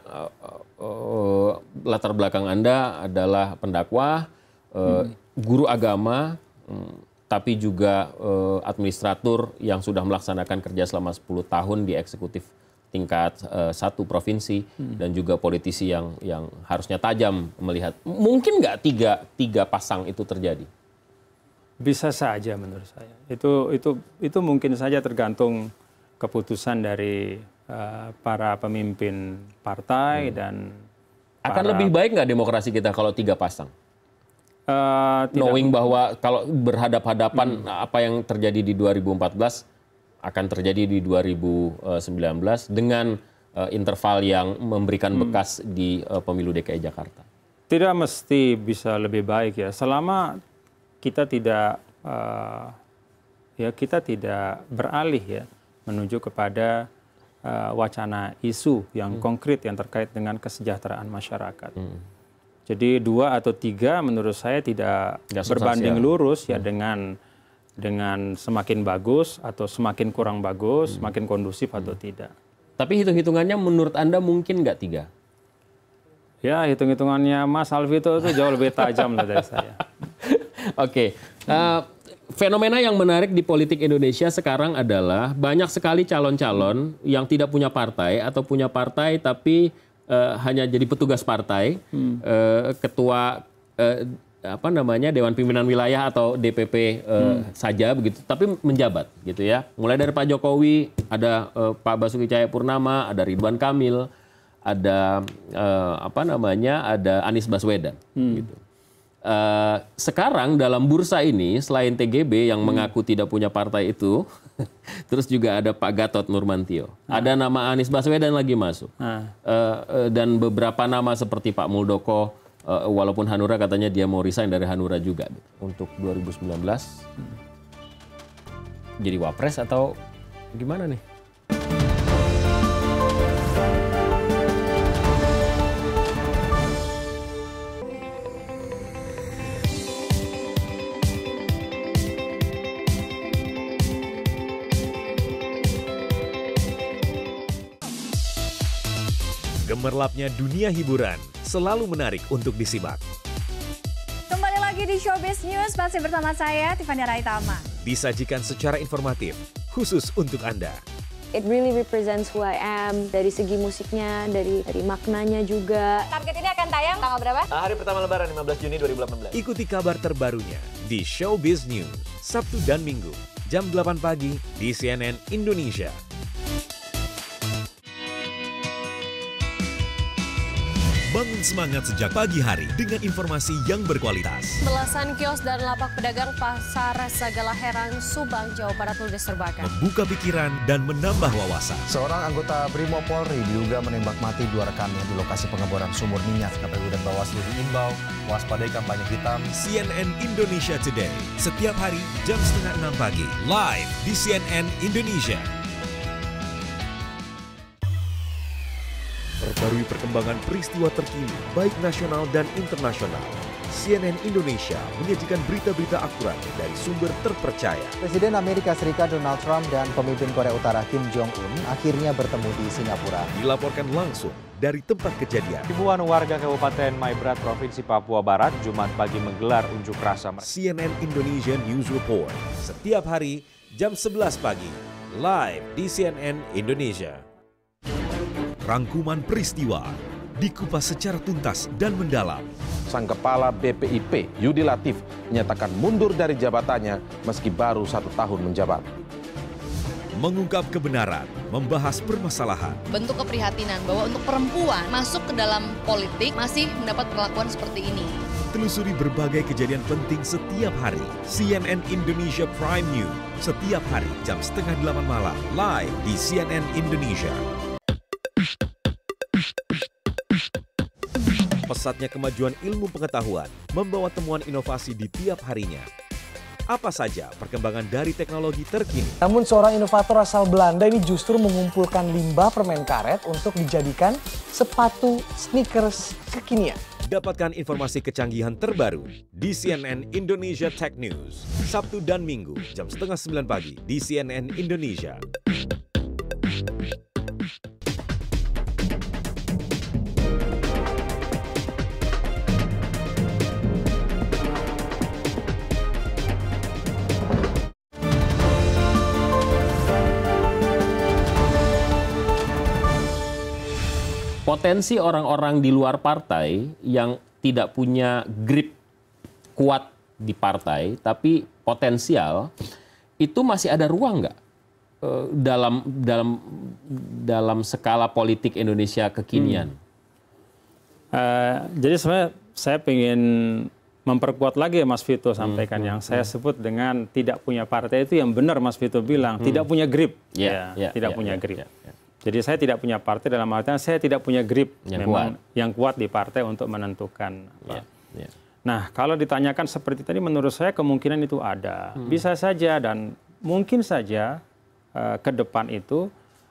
latar belakang Anda adalah pendakwah, guru agama, tapi juga administratur yang sudah melaksanakan kerja selama 10 tahun di eksekutif tingkat 1 provinsi, dan juga politisi yang harusnya tajam melihat. Mungkin nggak tiga pasang itu terjadi? Bisa saja menurut saya. Itu mungkin saja tergantung keputusan dari para pemimpin partai dan akan lebih baik nggak demokrasi kita kalau 3 pasang? Knowing bahwa kalau berhadap-hadapan apa yang terjadi di 2014 akan terjadi di 2019 dengan interval yang memberikan bekas di pemilu DKI Jakarta. Tidak mesti bisa lebih baik ya, selama kita tidak beralih ya menuju kepada wacana isu yang konkret yang terkait dengan kesejahteraan masyarakat. Jadi 2 atau 3 menurut saya tidak berbanding lurus ya dengan semakin bagus atau semakin kurang bagus, semakin kondusif atau tidak. Tapi hitung-hitungannya menurut Anda mungkin nggak 3? Ya, hitung-hitungannya Mas Alvito itu jauh lebih tajam dari saya. Oke. Fenomena yang menarik di politik Indonesia sekarang adalah banyak sekali calon-calon yang tidak punya partai atau punya partai tapi hanya jadi petugas partai, ketua Dewan Pimpinan Wilayah atau DPP saja begitu, tapi menjabat gitu ya. Mulai dari Pak Jokowi, ada Pak Basuki Cahayapurnama, ada Ridwan Kamil, ada ada Anies Baswedan gitu. Sekarang dalam bursa ini selain TGB yang mengaku tidak punya partai itu, terus juga ada Pak Gatot Nurmantio, ada nama Anies Baswedan lagi masuk, dan beberapa nama seperti Pak Muldoko, walaupun Hanura katanya dia mau resign dari Hanura juga untuk 2019 jadi wapres atau gimana nih? Gemerlapnya dunia hiburan selalu menarik untuk disimak. Kembali lagi di Showbiz News, masih bersama saya Tiffany Raitama. Disajikan secara informatif, khusus untuk Anda. It really represents who I am, dari segi musiknya, dari maknanya juga. Target ini akan tayang tanggal berapa? Hari pertama Lebaran 15 Juni 2018. Ikuti kabar terbarunya di Showbiz News, Sabtu dan Minggu, jam 8 pagi di CNN Indonesia. Bangun semangat sejak pagi hari dengan informasi yang berkualitas. Belasan kios dan lapak pedagang pasar Sagala Herang, Subang, Jawa Barat ludes terbakar. Membuka pikiran dan menambah wawasan. Seorang anggota Brimo Polri diduga menembak mati 2 rekannya di lokasi pengeboran sumur minyak. KPU dan Bawaslu diimbau waspadai kampanye hitam. CNN Indonesia Today, setiap hari jam 5:30 pagi, live di CNN Indonesia. Perbarui perkembangan peristiwa terkini, baik nasional dan internasional. CNN Indonesia menyajikan berita-berita akurat dari sumber terpercaya. Presiden Amerika Serikat Donald Trump dan pemimpin Korea Utara Kim Jong-un akhirnya bertemu di Singapura. Dilaporkan langsung dari tempat kejadian. Ribuan warga Kabupaten Maibrat, Provinsi Papua Barat, Jumat pagi menggelar unjuk rasa. CNN Indonesia News Report, setiap hari jam 11 pagi, live di CNN Indonesia. Rangkuman peristiwa dikupas secara tuntas dan mendalam. Sang Kepala BPIP, Yudi Latif, menyatakan mundur dari jabatannya meski baru 1 tahun menjabat. Mengungkap kebenaran, membahas permasalahan. Bentuk keprihatinan bahwa untuk perempuan masuk ke dalam politik masih mendapat perlakuan seperti ini. Telusuri berbagai kejadian penting setiap hari. CNN Indonesia Prime News, setiap hari jam 7:30 malam, live di CNN Indonesia. Pesatnya kemajuan ilmu pengetahuan membawa temuan inovasi di tiap harinya. Apa saja perkembangan dari teknologi terkini? Namun seorang inovator asal Belanda ini justru mengumpulkan limbah permen karet untuk dijadikan sepatu sneakers kekinian. Dapatkan informasi kecanggihan terbaru di CNN Indonesia Tech News. Sabtu dan Minggu jam 8:30 pagi di CNN Indonesia. Potensi orang-orang di luar partai yang tidak punya grip kuat di partai, tapi potensial, itu masih ada ruang nggak dalam skala politik Indonesia kekinian? Jadi sebenarnya saya ingin memperkuat lagi ya Mas Vito sampaikan yang saya sebut dengan tidak punya partai itu yang benar Mas Vito bilang, tidak punya grip. Tidak punya grip. Jadi saya tidak punya partai dalam artian saya tidak punya grip yang kuat di partai untuk menentukan. Nah, kalau ditanyakan seperti tadi menurut saya kemungkinan itu ada. Bisa saja dan mungkin saja ke depan itu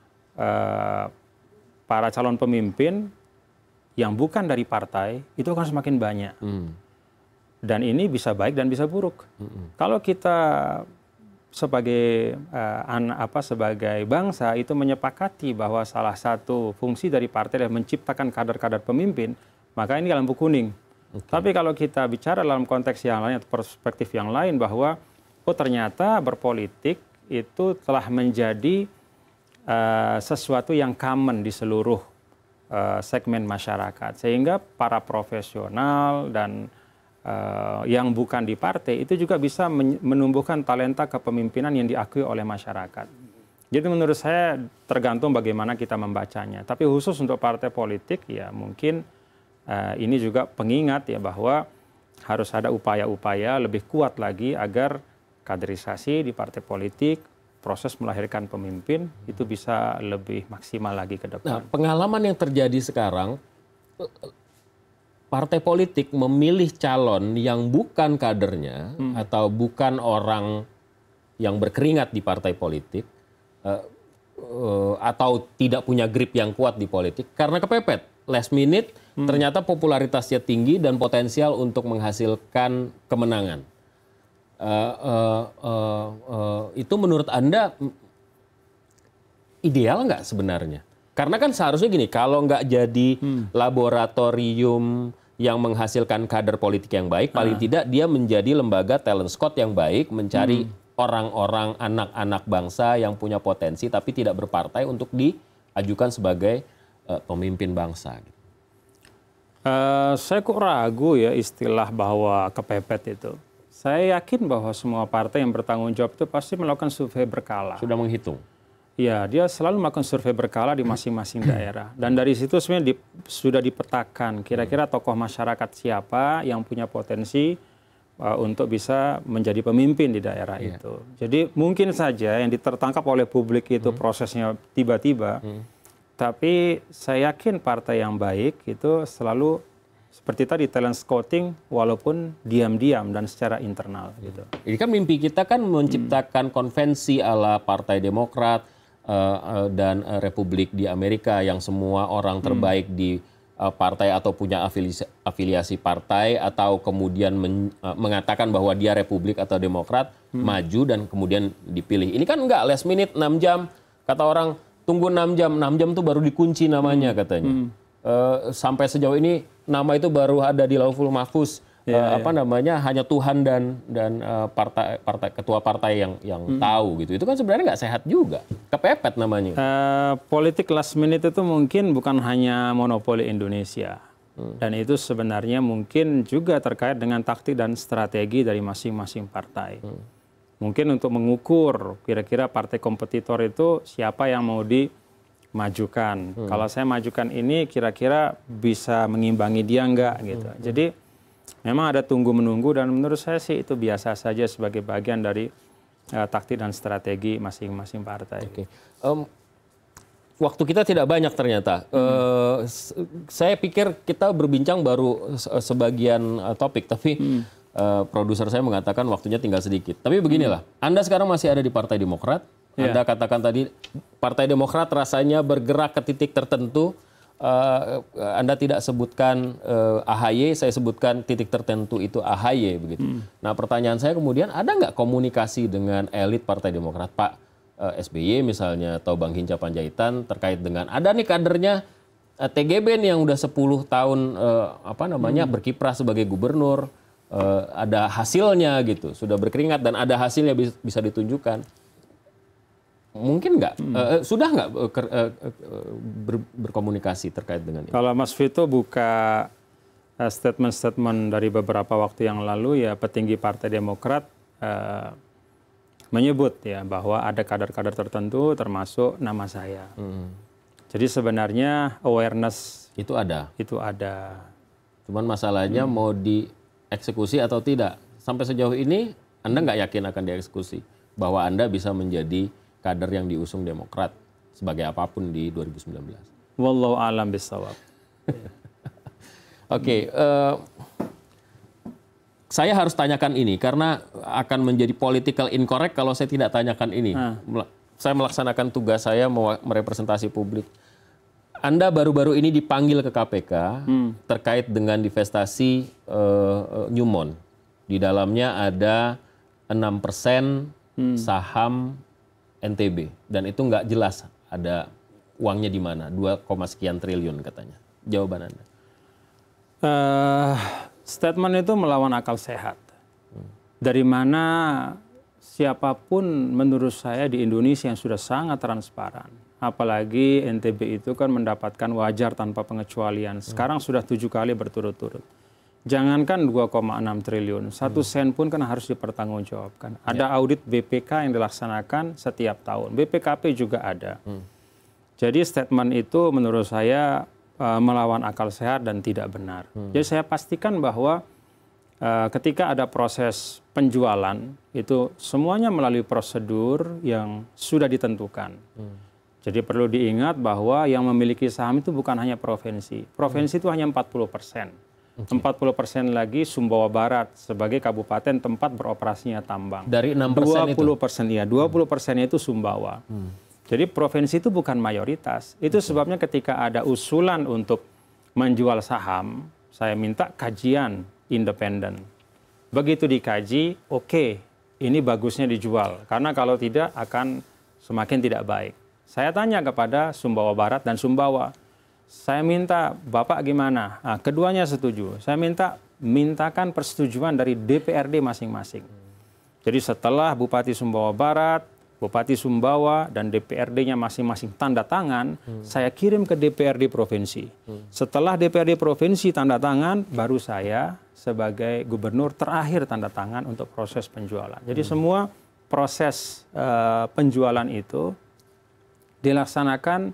para calon pemimpin yang bukan dari partai itu akan semakin banyak. Dan ini bisa baik dan bisa buruk. Kalau kita sebagai sebagai bangsa itu menyepakati bahwa salah satu fungsi dari partai adalah menciptakan kader-kader pemimpin, maka ini lampu kuning. Tapi kalau kita bicara dalam konteks yang lain atau perspektif yang lain bahwa ternyata berpolitik itu telah menjadi sesuatu yang common di seluruh segmen masyarakat, sehingga para profesional dan yang bukan di partai itu juga bisa menumbuhkan talenta kepemimpinan yang diakui oleh masyarakat. Jadi menurut saya tergantung bagaimana kita membacanya. Tapi khusus untuk partai politik ya mungkin ini juga pengingat ya bahwa harus ada upaya-upaya lebih kuat lagi agar kaderisasi di partai politik, proses melahirkan pemimpin itu bisa lebih maksimal lagi ke depan. Nah, pengalaman yang terjadi sekarang, partai politik memilih calon yang bukan kadernya atau bukan orang yang berkeringat di partai politik atau tidak punya grip yang kuat di politik karena kepepet. Last minute ternyata popularitasnya tinggi dan potensial untuk menghasilkan kemenangan. Itu menurut Anda ideal nggak sebenarnya? Karena kan seharusnya gini, kalau nggak jadi laboratorium yang menghasilkan kader politik yang baik, paling tidak dia menjadi lembaga talent scout yang baik, mencari orang-orang anak-anak bangsa yang punya potensi tapi tidak berpartai untuk diajukan sebagai pemimpin bangsa. Saya kok ragu ya istilah bahwa kepepet itu. Saya yakin bahwa semua partai yang bertanggung jawab itu pasti melakukan survei berkala. Sudah menghitung? Ya, dia selalu melakukan survei berkala di masing-masing daerah. Dan dari situ sebenarnya sudah dipetakan kira-kira tokoh masyarakat siapa yang punya potensi untuk bisa menjadi pemimpin di daerah itu. Jadi mungkin saja yang ditertangkap oleh publik itu prosesnya tiba-tiba. Tapi saya yakin partai yang baik itu selalu seperti tadi talent scouting walaupun diam-diam dan secara internal gitu. Ini kan mimpi kita kan menciptakan konvensi ala Partai Demokrat dan Republik di Amerika yang semua orang terbaik di partai atau punya afiliasi partai atau kemudian mengatakan bahwa dia Republik atau Demokrat maju dan kemudian dipilih. Ini kan enggak last minute 6 jam kata orang tunggu 6 jam tuh baru dikunci namanya katanya. Sampai sejauh ini nama itu baru ada di Lauhul Mahfuz hanya Tuhan dan ketua partai yang tahu gitu. Itu kan sebenarnya nggak sehat juga. Kepepet namanya. Politik last minute itu mungkin bukan hanya monopoli Indonesia. Dan itu sebenarnya mungkin juga terkait dengan taktik dan strategi dari masing-masing partai. Mungkin untuk mengukur kira-kira partai kompetitor itu siapa yang mau dimajukan. Kalau saya majukan ini kira-kira bisa mengimbangi dia enggak gitu. Jadi memang ada tunggu-menunggu dan menurut saya sih itu biasa saja sebagai bagian dari taktik dan strategi masing-masing partai. Waktu kita tidak banyak ternyata. Saya pikir kita berbincang baru sebagian topik, tapi produser saya mengatakan waktunya tinggal sedikit. Tapi beginilah, Anda sekarang masih ada di Partai Demokrat. Anda katakan tadi Partai Demokrat rasanya bergerak ke titik tertentu. Anda tidak sebutkan AHY, saya sebutkan titik tertentu itu AHY begitu. Nah pertanyaan saya kemudian, ada nggak komunikasi dengan elit Partai Demokrat, Pak SBY misalnya atau Bang Hinca Panjaitan terkait dengan ada nih kadernya TGB nih yang udah 10 tahun berkiprah sebagai gubernur, ada hasilnya gitu, sudah berkeringat dan ada hasilnya bisa ditunjukkan. Mungkin nggak, sudah nggak berkomunikasi terkait dengan ini? Kalau Mas Vito buka statement-statement dari beberapa waktu yang lalu, ya petinggi Partai Demokrat menyebut ya bahwa ada kader-kader tertentu termasuk nama saya. Jadi sebenarnya awareness itu ada. Cuman masalahnya mau dieksekusi atau tidak. Sampai sejauh ini Anda nggak yakin akan dieksekusi bahwa Anda bisa menjadi kader yang diusung Demokrat sebagai apapun di 2019. Wallahu a'lam bishawab. Oke, saya harus tanyakan ini karena akan menjadi political incorrect kalau saya tidak tanyakan ini. Saya melaksanakan tugas saya merepresentasi publik. Anda baru-baru ini dipanggil ke KPK terkait dengan divestasi Newmont. Di dalamnya ada 6% saham NTB dan itu nggak jelas ada uangnya di mana, 2, sekian triliun katanya. Jawaban Anda? Statement itu melawan akal sehat. Dari mana siapapun menurut saya di Indonesia yang sudah sangat transparan, apalagi NTB itu kan mendapatkan wajar tanpa pengecualian. Sekarang sudah 7 kali berturut-turut. Jangankan 2,6 triliun, 1 sen pun kan harus dipertanggungjawabkan. Ada audit BPK yang dilaksanakan setiap tahun. BPKP juga ada. Jadi statement itu menurut saya melawan akal sehat dan tidak benar. Jadi saya pastikan bahwa ketika ada proses penjualan, itu semuanya melalui prosedur yang sudah ditentukan. Jadi perlu diingat bahwa yang memiliki saham itu bukan hanya provinsi. Provinsi itu hanya 40%. 40% lagi Sumbawa Barat sebagai kabupaten tempat beroperasinya tambang. Dari 6% 20% ya, 20% itu Sumbawa. Jadi provinsi itu bukan mayoritas. Itu sebabnya ketika ada usulan untuk menjual saham, saya minta kajian independen. Begitu dikaji, oke, ini bagusnya dijual. Karena kalau tidak akan semakin tidak baik. Saya tanya kepada Sumbawa Barat dan Sumbawa. Saya minta, Bapak gimana? Nah, keduanya setuju. Saya mintakan persetujuan dari DPRD masing-masing. Jadi setelah Bupati Sumbawa Barat, Bupati Sumbawa, dan DPRD-nya masing-masing tanda tangan, saya kirim ke DPRD Provinsi. Setelah DPRD Provinsi tanda tangan, baru saya sebagai gubernur terakhir tanda tangan untuk proses penjualan. Jadi semua proses penjualan itu dilaksanakan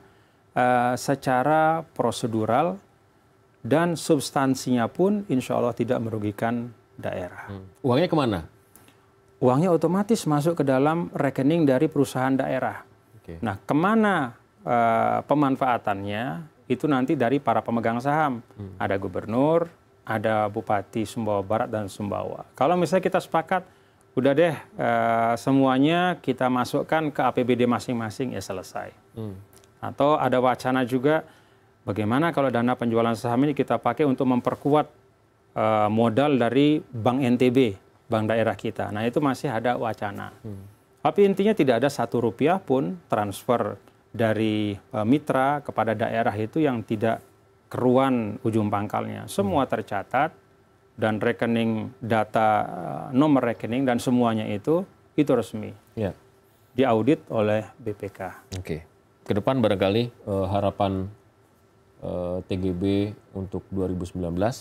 secara prosedural dan substansinya pun insya Allah tidak merugikan daerah. Uangnya kemana? Uangnya otomatis masuk ke dalam rekening dari perusahaan daerah. Nah, kemana pemanfaatannya itu nanti dari para pemegang saham. Ada gubernur, ada Bupati Sumbawa Barat dan Sumbawa. Kalau misalnya kita sepakat, udah deh semuanya kita masukkan ke APBD masing-masing, ya selesai. Atau ada wacana juga bagaimana kalau dana penjualan saham ini kita pakai untuk memperkuat modal dari Bank NTB, bank daerah kita. Nah itu masih ada wacana. Tapi intinya tidak ada Rp1 pun transfer dari mitra kepada daerah itu yang tidak keruan ujung pangkalnya. Semua tercatat dan rekening data, nomor rekening dan semuanya itu resmi. Ya. Diaudit oleh BPK. Oke. Ke depan barangkali harapan TGB untuk 2019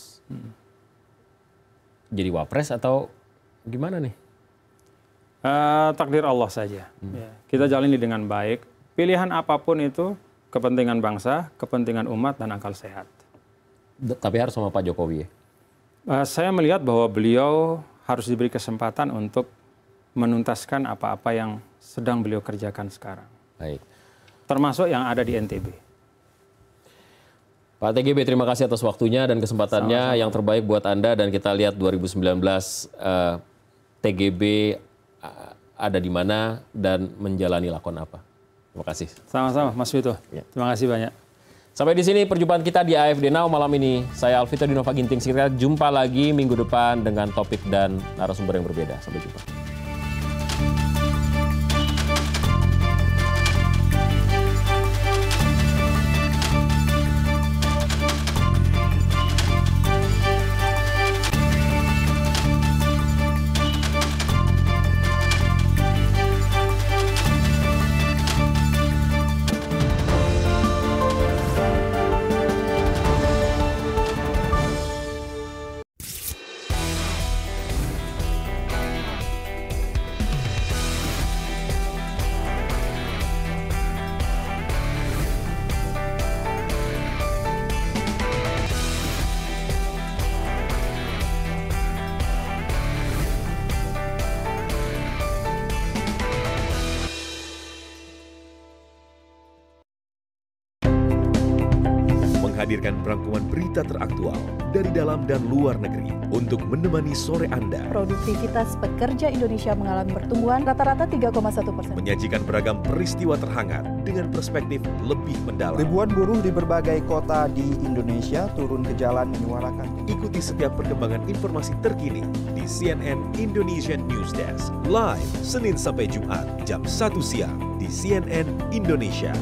jadi wapres atau gimana nih? Takdir Allah saja. Ya, kita jalani dengan baik. Pilihan apapun itu kepentingan bangsa, kepentingan umat dan akal sehat. Tapi harus sama Pak Jokowi ya? Saya melihat bahwa beliau harus diberi kesempatan untuk menuntaskan apa-apa yang sedang beliau kerjakan sekarang. Baik. Termasuk yang ada di NTB. Pak TGB, terima kasih atas waktunya dan kesempatannya. Sama-sama. Yang terbaik buat Anda, dan kita lihat 2019 TGB ada di mana dan menjalani lakon apa. Terima kasih. Sama-sama Mas Vito. Ya. Terima kasih banyak. Sampai di sini perjumpaan kita di AFD Now malam ini. Saya Alvito Dinova Ginting. Kita jumpa lagi minggu depan dengan topik dan narasumber yang berbeda. Sampai jumpa. Menghadirkan rangkuman berita teraktual dari dalam dan luar negeri untuk menemani sore Anda. Produktivitas pekerja Indonesia mengalami pertumbuhan rata-rata 3,1%. Menyajikan beragam peristiwa terhangat dengan perspektif lebih mendalam. Ribuan buruh di berbagai kota di Indonesia turun ke jalan menyuarakan. Ikuti setiap perkembangan informasi terkini di CNN Indonesian News Desk. Live Senin sampai Jumat jam 1 siang di CNN Indonesia.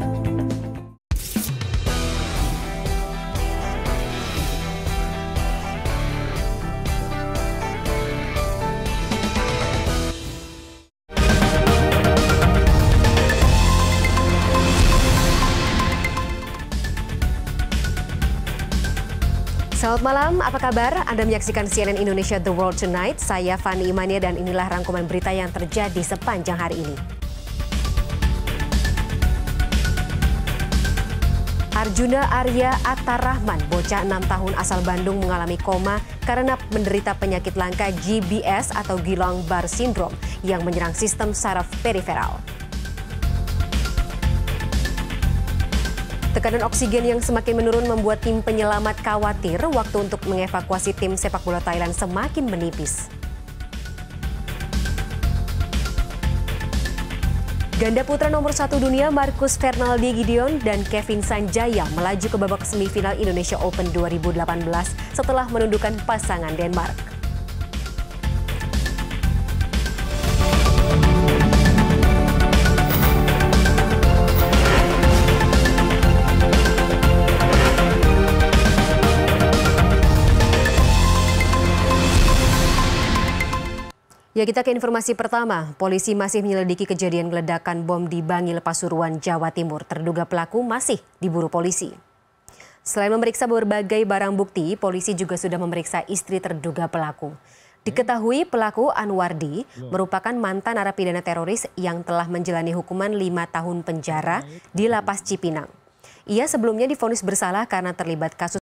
Selamat malam, apa kabar? Anda menyaksikan CNN Indonesia The World Tonight. Saya Fani Imania dan inilah rangkuman berita yang terjadi sepanjang hari ini. Arjuna Arya Attarahman, bocah 6 tahun asal Bandung mengalami koma karena menderita penyakit langka GBS atau Guillain-Barré Syndrome yang menyerang sistem saraf periferal. Tekanan oksigen yang semakin menurun membuat tim penyelamat khawatir waktu untuk mengevakuasi tim sepak bola Thailand semakin menipis. Ganda putra nomor 1 dunia Marcus Fernaldi Gideon dan Kevin Sanjaya melaju ke babak semifinal Indonesia Open 2018 setelah menundukkan pasangan Denmark. Ya, kita ke informasi pertama. Polisi masih menyelidiki kejadian ledakan bom di Bangil, Pasuruan, Jawa Timur. Terduga pelaku masih diburu polisi. Selain memeriksa berbagai barang bukti, polisi juga sudah memeriksa istri terduga pelaku. Diketahui pelaku Anwardi merupakan mantan narapidana teroris yang telah menjalani hukuman 5 tahun penjara di Lapas Cipinang. Ia sebelumnya divonis bersalah karena terlibat kasus